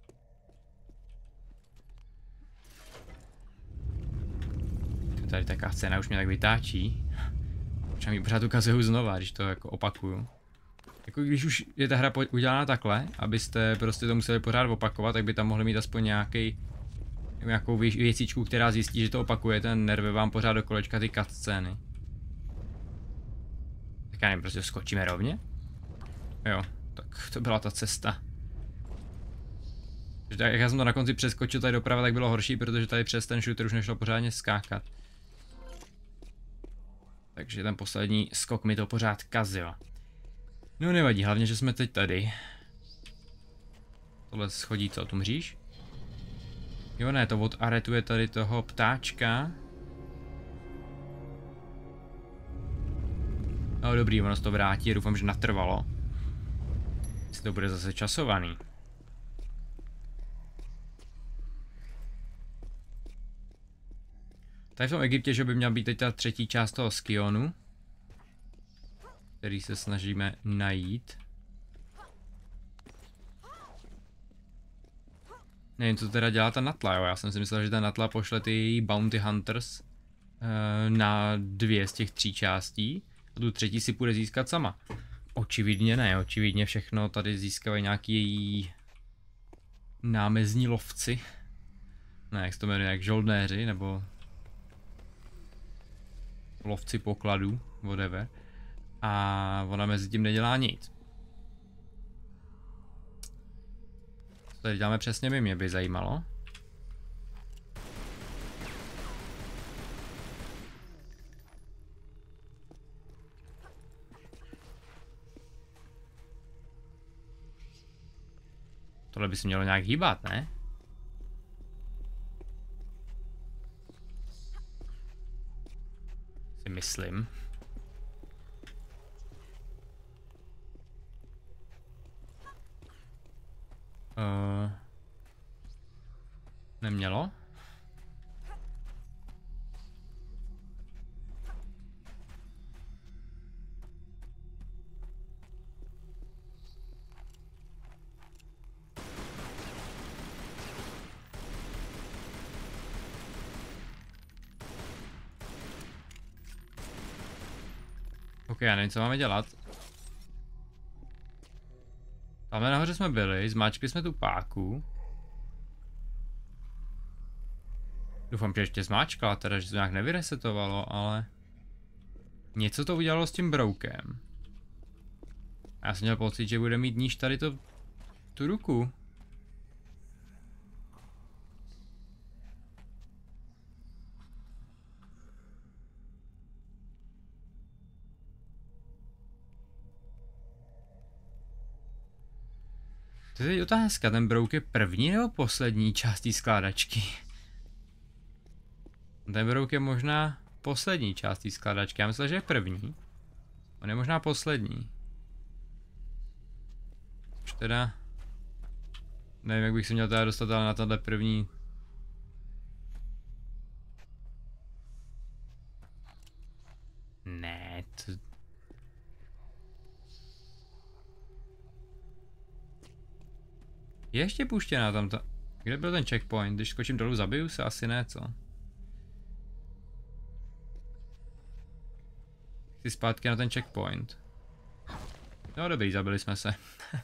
Tady taká scéna už mě tak vytáčí. Možná mi pořád ukazuju znova, když to jako opakuju. Jako když už je ta hra udělána takhle, abyste prostě to museli pořád opakovat, tak by tam mohli mít aspoň nějakou věcičku, která zjistí, že to opakuje, ten nerve vám pořád do kolečka ty cutscény. Tak já nevím, prostě skočíme rovně? Jo, tak to byla ta cesta. Jak já jsem to na konci přeskočil tady doprava, tak bylo horší, protože tady přes ten shooter už nešlo pořádně skákat. Takže ten poslední skok mi to pořád kazil. No nevadí, hlavně, že jsme teď tady. Tohle schodí, co tu mříž? Jo ne, to odaretuje tady toho ptáčka. No dobrý, ono se to vrátí, doufám, že natrvalo. Jestli to bude zase časovaný. Tady v tom Egyptě, že by měla být teď ta třetí část toho Skionu, který se snažíme najít. Nevím, co teda dělá ta Natla, jo. Já jsem si myslel, že ta Natla pošle ty Bounty Hunters na 2 z těch 3 částí a tu třetí si půjde získat sama. Očividně ne, očividně všechno tady získávají nějaký její námezní lovci. Ne, jak se to jmenuje, jak žoldnéři, nebo lovci pokladů, whatever. A ona mezi tím nedělá nic. Co tady děláme přesně my, mě by zajímalo. Tohle by se mělo nějak hýbat, ne? Si myslím. Nemělo? Ok, já nevím, co máme dělat. Tamhle nahoře jsme byli, zmáčkli jsme tu páku. Doufám, že ještě zmáčkala, teda, že to nějak nevyresetovalo, ale... Něco to udělalo s tím broukem. Já jsem měl pocit, že bude mít níž tady tu ruku. To je teď otázka, ten brouk je první nebo poslední část té skládačky? Ten brouk je možná poslední část té skládačky, já myslím, že je první. On je možná poslední. Už teda... Nevím, jak bych se měl teda dostat ale na tato první. Ne, to... Je ještě puštěná tamto. Kde byl ten checkpoint? Když skočím dolů, zabiju se? Asi ne, co? Chci zpátky na ten checkpoint. No dobrý, zabili jsme se.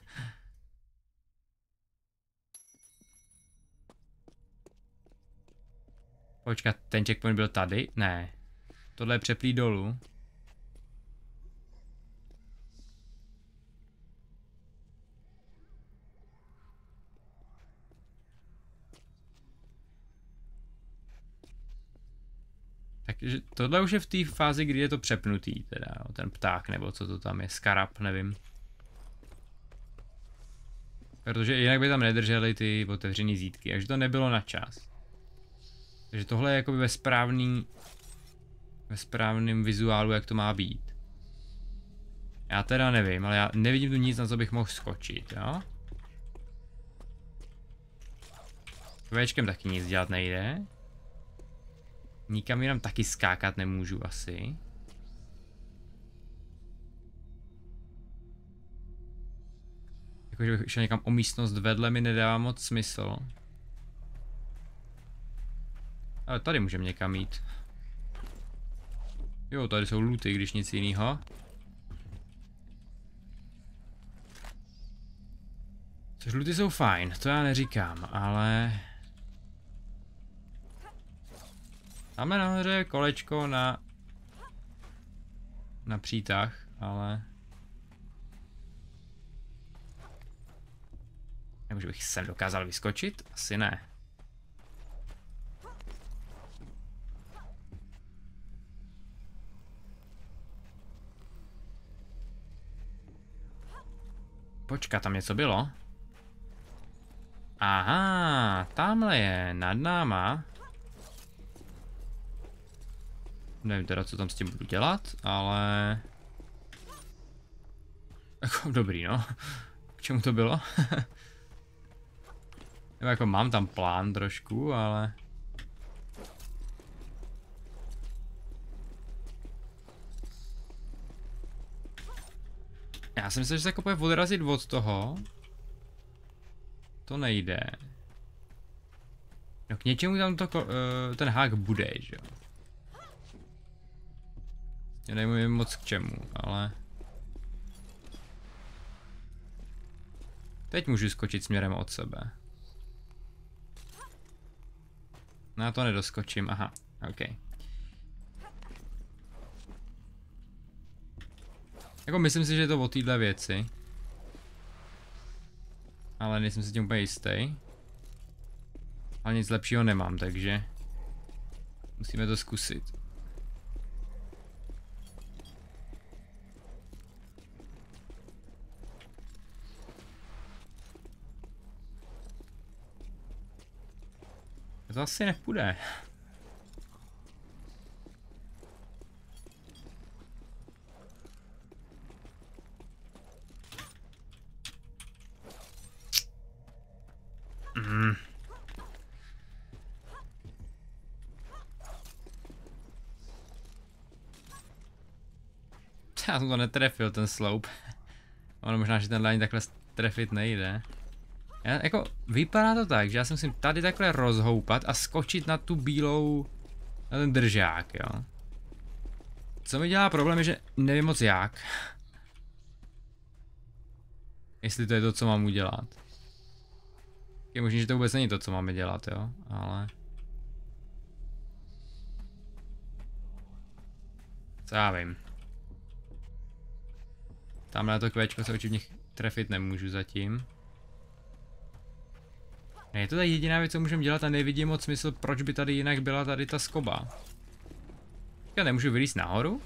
Počkat, ten checkpoint byl tady? Ne. Tohle je přeplý dolů. Takže tohle už je v té fázi, kdy je to přepnutý, teda ten pták, nebo co to tam je, skarab, nevím. Protože jinak by tam nedrželi ty otevřený zítky, takže to nebylo na čas. Takže tohle je jakoby ve správném vizuálu, jak to má být. Já teda nevím, ale já nevidím tu nic, na co bych mohl skočit, jo? Včkem taky nic dělat nejde. Nikam jinam taky skákat nemůžu asi. Jakože bych šel někam o místnost vedle mi nedává moc smysl. Ale tady můžeme někam jít. Jo, tady jsou looty, když nic jiného. Což looty jsou fajn, to já neříkám, ale... Máme nahoře kolečko na přítah, ale... Nebo že bych sem dokázal vyskočit? Asi ne. Počkat, tam něco bylo? Aha, tamhle je, nad náma. Nevím teda, co tam s tím budu dělat, ale... Jako dobrý, no. K čemu to bylo? Nebo jako mám tam plán trošku, ale... Já si myslím, že se jako bude odrazit od toho. To nejde. No k něčemu tam ten hák bude, že jo. Já nevím moc k čemu, ale... Teď můžu skočit směrem od sebe. Na to nedoskočím, aha, OK. Jako myslím si, že je to o téhle věci. Ale nejsem si tím úplně jistý. Ale nic lepšího nemám, takže musíme to zkusit. To asi nepůjde. Já jsem to netrefil, ten sloup. Ono možná, že tenhle ani takhle trefit nejde. Jako, vypadá to tak, že já se musím tady takhle rozhoupat a skočit na tu bílou, na ten držák, jo. Co mi dělá problém je, že nevím moc jak. Jestli to je to, co mám udělat. Je možné, že to vůbec není to, co máme dělat, jo, ale... Co já vím. Tamhle na to kvéčko se očividně trefit nemůžu zatím. Je to ta jediná věc, co můžeme dělat a nevidím moc smysl, proč by tady jinak byla tady ta skoba. Já nemůžu vylízt nahoru?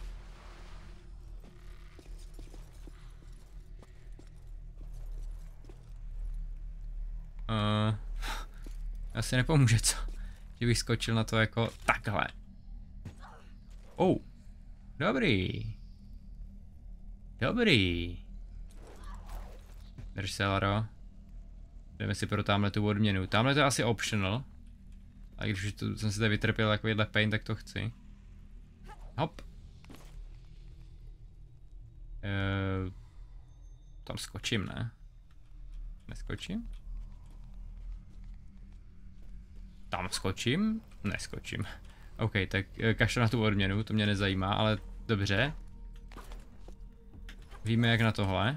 Asi nepomůže, co? Že bych skočil na to jako takhle. Dobrý. Dobrý. Drž se, Laro. Jdeme si pro tamhle tu odměnu. Tamhle to je asi optional. A když už jsem si tady vytrpěl takovýhle pain, tak to chci. Hop. Tam skočím, ne? Neskočím? Tam skočím? Neskočím. OK, tak kašlu na tu odměnu, to mě nezajímá, ale dobře. Víme jak na tohle.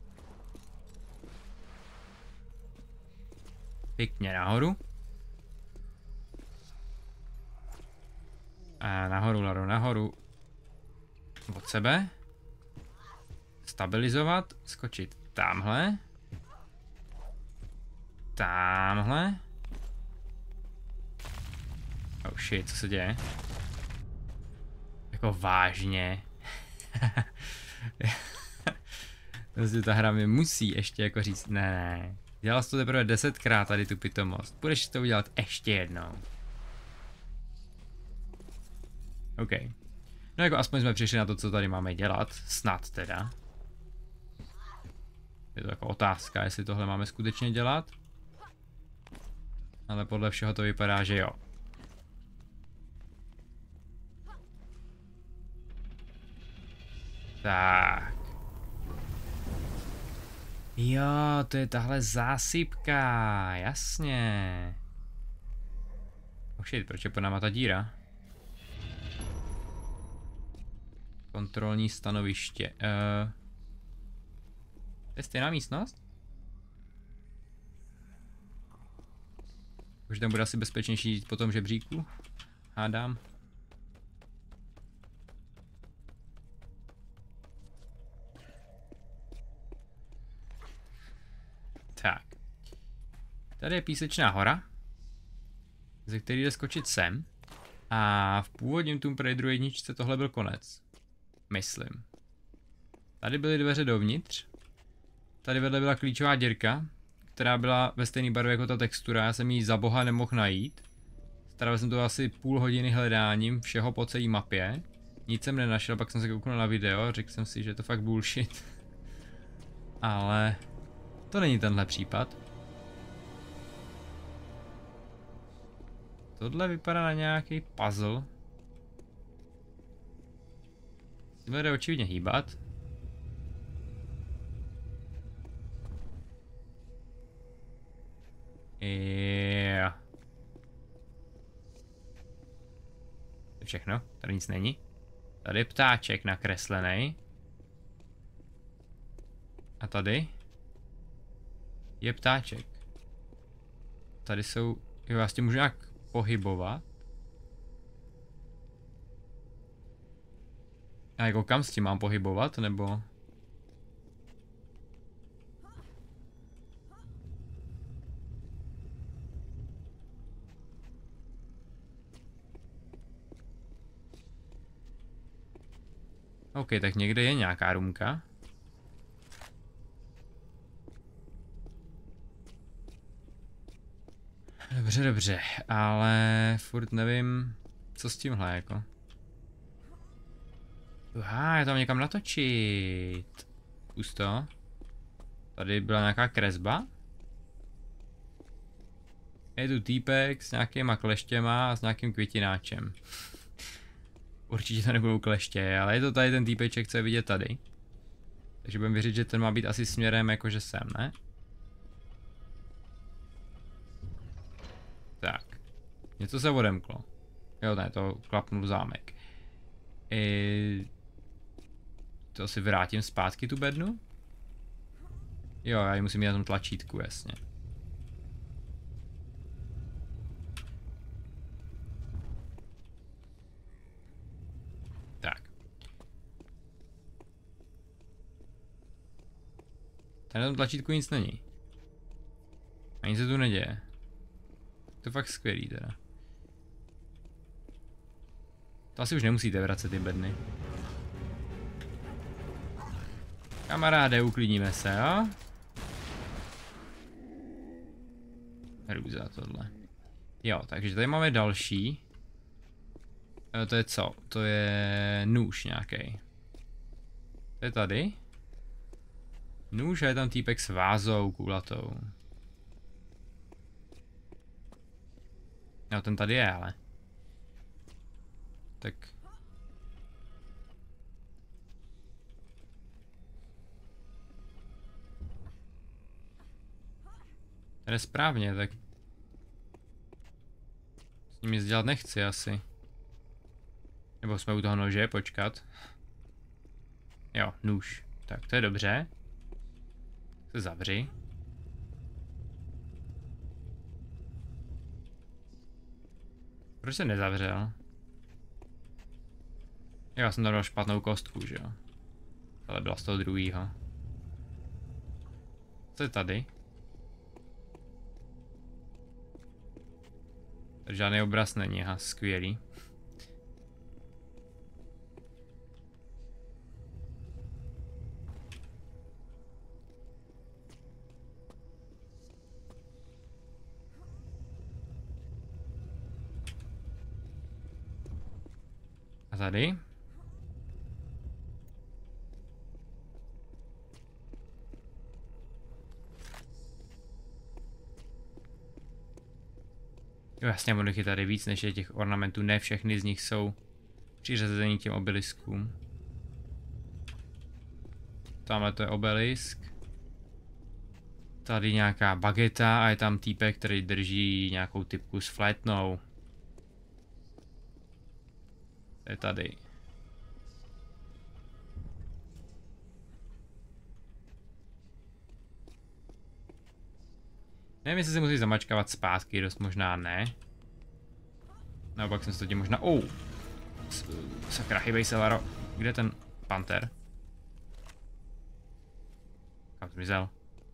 Pěkně nahoru. A nahoru, Laro, nahoru. Od sebe. Stabilizovat, skočit tamhle. Tamhle. Oh shit, co se děje? Jako vážně. Vlastně ta hra mi musí ještě jako říct, ne. Dělal jsi to teprve 10krát tady tu pitomost. Budeš to udělat ještě jednou. OK. No jako aspoň jsme přišli na to, co tady máme dělat. Snad teda. Je to jako otázka, jestli tohle máme skutečně dělat. Ale podle všeho to vypadá, že jo. Tak. Jo, to je tahle zásypka, jasně. Oh shit, proč je pod náma ta díra? Kontrolní stanoviště. Je stejná místnost? Už tam bude asi bezpečnější jít po tom žebříku. Hádám. Tak. Tady je písečná hora, ze který jde skočit sem. A v původním Tomb Raideru 1 tohle byl konec. Myslím. Tady byly dveře dovnitř. Tady vedle byla klíčová dírka, která byla ve stejné barvě jako ta textura. Já jsem ji za boha nemohl najít. Strávil jsem to asi půl hodiny hledáním všeho po celé mapě. Nic jsem nenašel, pak jsem se kouknul na video, řekl jsem si, že je to fakt bullshit. Ale to není tenhle případ. Tohle vypadá na nějaký puzzle. Si bude očividně hýbat. Yeah. To je všechno, tady nic není. Tady je ptáček nakreslený. A tady je ptáček. Tady jsou, jo, já s tím můžu nějak pohybovat. A jako kam s tím mám pohybovat, nebo? OK, tak někde je nějaká roomka. Dobře, dobře, ale furt nevím, co s tímhle jako. Já tam někam natočit. Pusto. Tady byla nějaká kresba. Je tu týpek s nějakýma kleštěma a s nějakým květináčem. Určitě to nebudou kleště, ale je to tady ten týpeček, co je vidět tady. Takže budeme věřit, že ten má být asi směrem jakože sem, ne? Tak. Něco se odemklo. Jo, ne, to klapnul zámek. To si vrátím zpátky tu bednu? Jo, já ji musím mít na tom tlačítku, jasně. Tak. Tady na tom tlačítku nic není. Ani se tu neděje. To je fakt skvělý teda. To asi už nemusíte vracet ty bedny. Kamaráde, uklidníme se, jo? Hrůza tohle. Jo, takže tady máme další. To je co? To je nůž nějaký. To je tady. Nůž a je tam týpek s vázou kulatou. No, ten tady je, ale. Tak. Ten je správně, tak. S ním nic dělat nechci asi. Nebo jsme u toho nože, počkat. Jo, nůž. Tak, to je dobře. Se zavři. Proč se nezavřel? Já jsem tam dal špatnou kostku, že jo? Ale byla z toho druhýho. Co je tady? Tady žádný obraz není, aha, skvělý. A tady? Jo, jasně, ono je tady víc, než je těch ornamentů. Ne všechny z nich jsou přiřazení k těm obeliskům. Tamhle to je obelisk. Tady nějaká bageta a je tam týpek, který drží nějakou typku s flétnou. To je tady. Nevím, jestli se musí zamačkávat zpátky, dost možná ne. Naopak jsem se to tím možná... Sakra, chybej se, Laro. Kde je ten panter? Kam zmizel?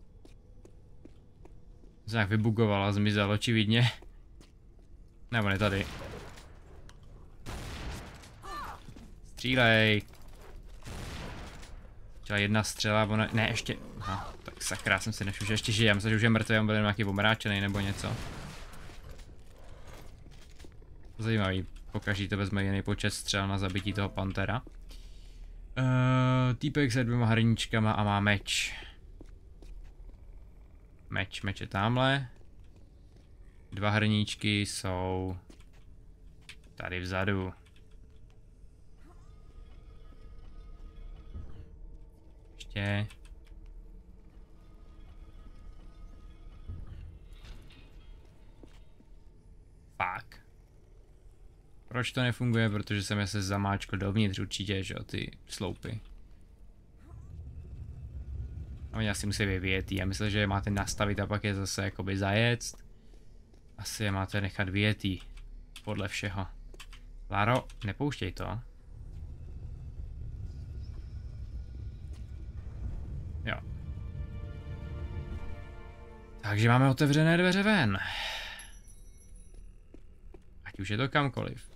Se nějak vybugoval a zmizel, očividně. Nebo ne tady. Střílej. Třeba jedna střela, ona... Ne, ještě... Aha, tak sakra, jsem si nevšiml, že ještě žije. Myslím, že už je mrtvý, on byl nějaký omráčený nebo něco. Zajímavý, pokaždé to vezme jiný počet střel na zabití toho pantera. Týpek se 2 hrníčkama a má meč. Meč je tamhle. 2 hrníčky jsou tady vzadu. Ještě. Fuck. Proč to nefunguje? Protože jsem se zamáčkl dovnitř určitě, že jo, ty sloupy. A oni asi musí vyvět. Já myslím, že je máte nastavit a pak je zase jakoby zajet. Asi je máte nechat vyjetý. Podle všeho. Láro, nepouštěj to. Jo. Takže máme otevřené dveře ven. Ať už je to kamkoliv.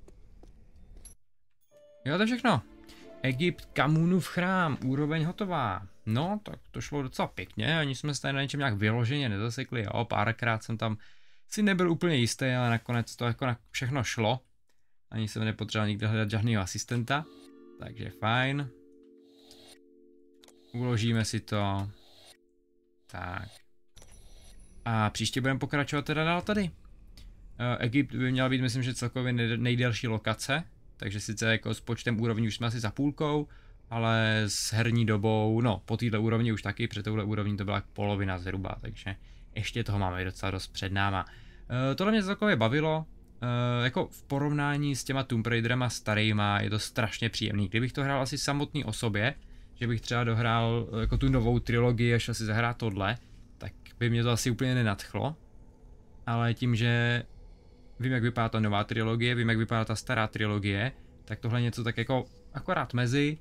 Jo, to je všechno. Egypt, Kamunův chrám, úroveň hotová. No, tak to šlo docela pěkně, ani jsme se tady na něčem nějak vyloženě nezasekli, jo, párkrát jsem tam si nebyl úplně jistý, ale nakonec to jako všechno šlo. Ani jsem nepotřeboval nikde hledat žádného asistenta, takže fajn. Uložíme si to. Tak. A příště budeme pokračovat teda dál tady. Egypt by měla být, myslím, že celkově nejdelší lokace. Takže sice jako s počtem úrovní už jsme asi za půlkou, ale s herní dobou, no po této úrovni už taky, před touhle úrovní to byla polovina zhruba, takže ještě toho máme docela dost před náma. Tohle mě celkově bavilo, jako v porovnání s těma Tomb Raiderama starýma je to strašně příjemný. Kdybych to hrál asi samotný o sobě, že bych třeba dohrál jako tu novou trilogii a šel si zahrát tohle, tak by mě to asi úplně nenadchlo. Ale tím, že vím, jak vypadá ta nová trilogie, vím, jak vypadá ta stará trilogie, tak tohle je něco tak jako akorát mezi.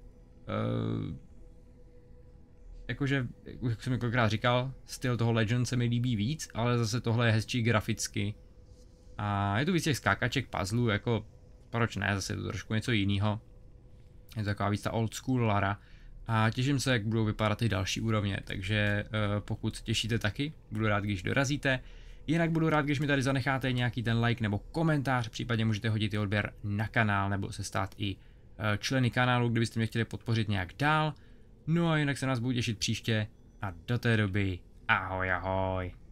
Jakože, jak jsem několikrát říkal, styl toho Legend se mi líbí víc, ale zase tohle je hezčí graficky. A je tu víc těch skákaček, puzzlů, jako proč ne, zase je to trošku něco jiného. Je to taková víc ta old school Lara. A těším se, jak budou vypadat ty další úrovně, takže pokud těšíte taky, budu rád, když dorazíte. Jinak budu rád, když mi tady zanecháte nějaký ten like nebo komentář, případně můžete hodit i odběr na kanál nebo se stát i členy kanálu, kdybyste mě chtěli podpořit nějak dál. No a jinak se nás budu těšit příště a do té doby ahoj ahoj.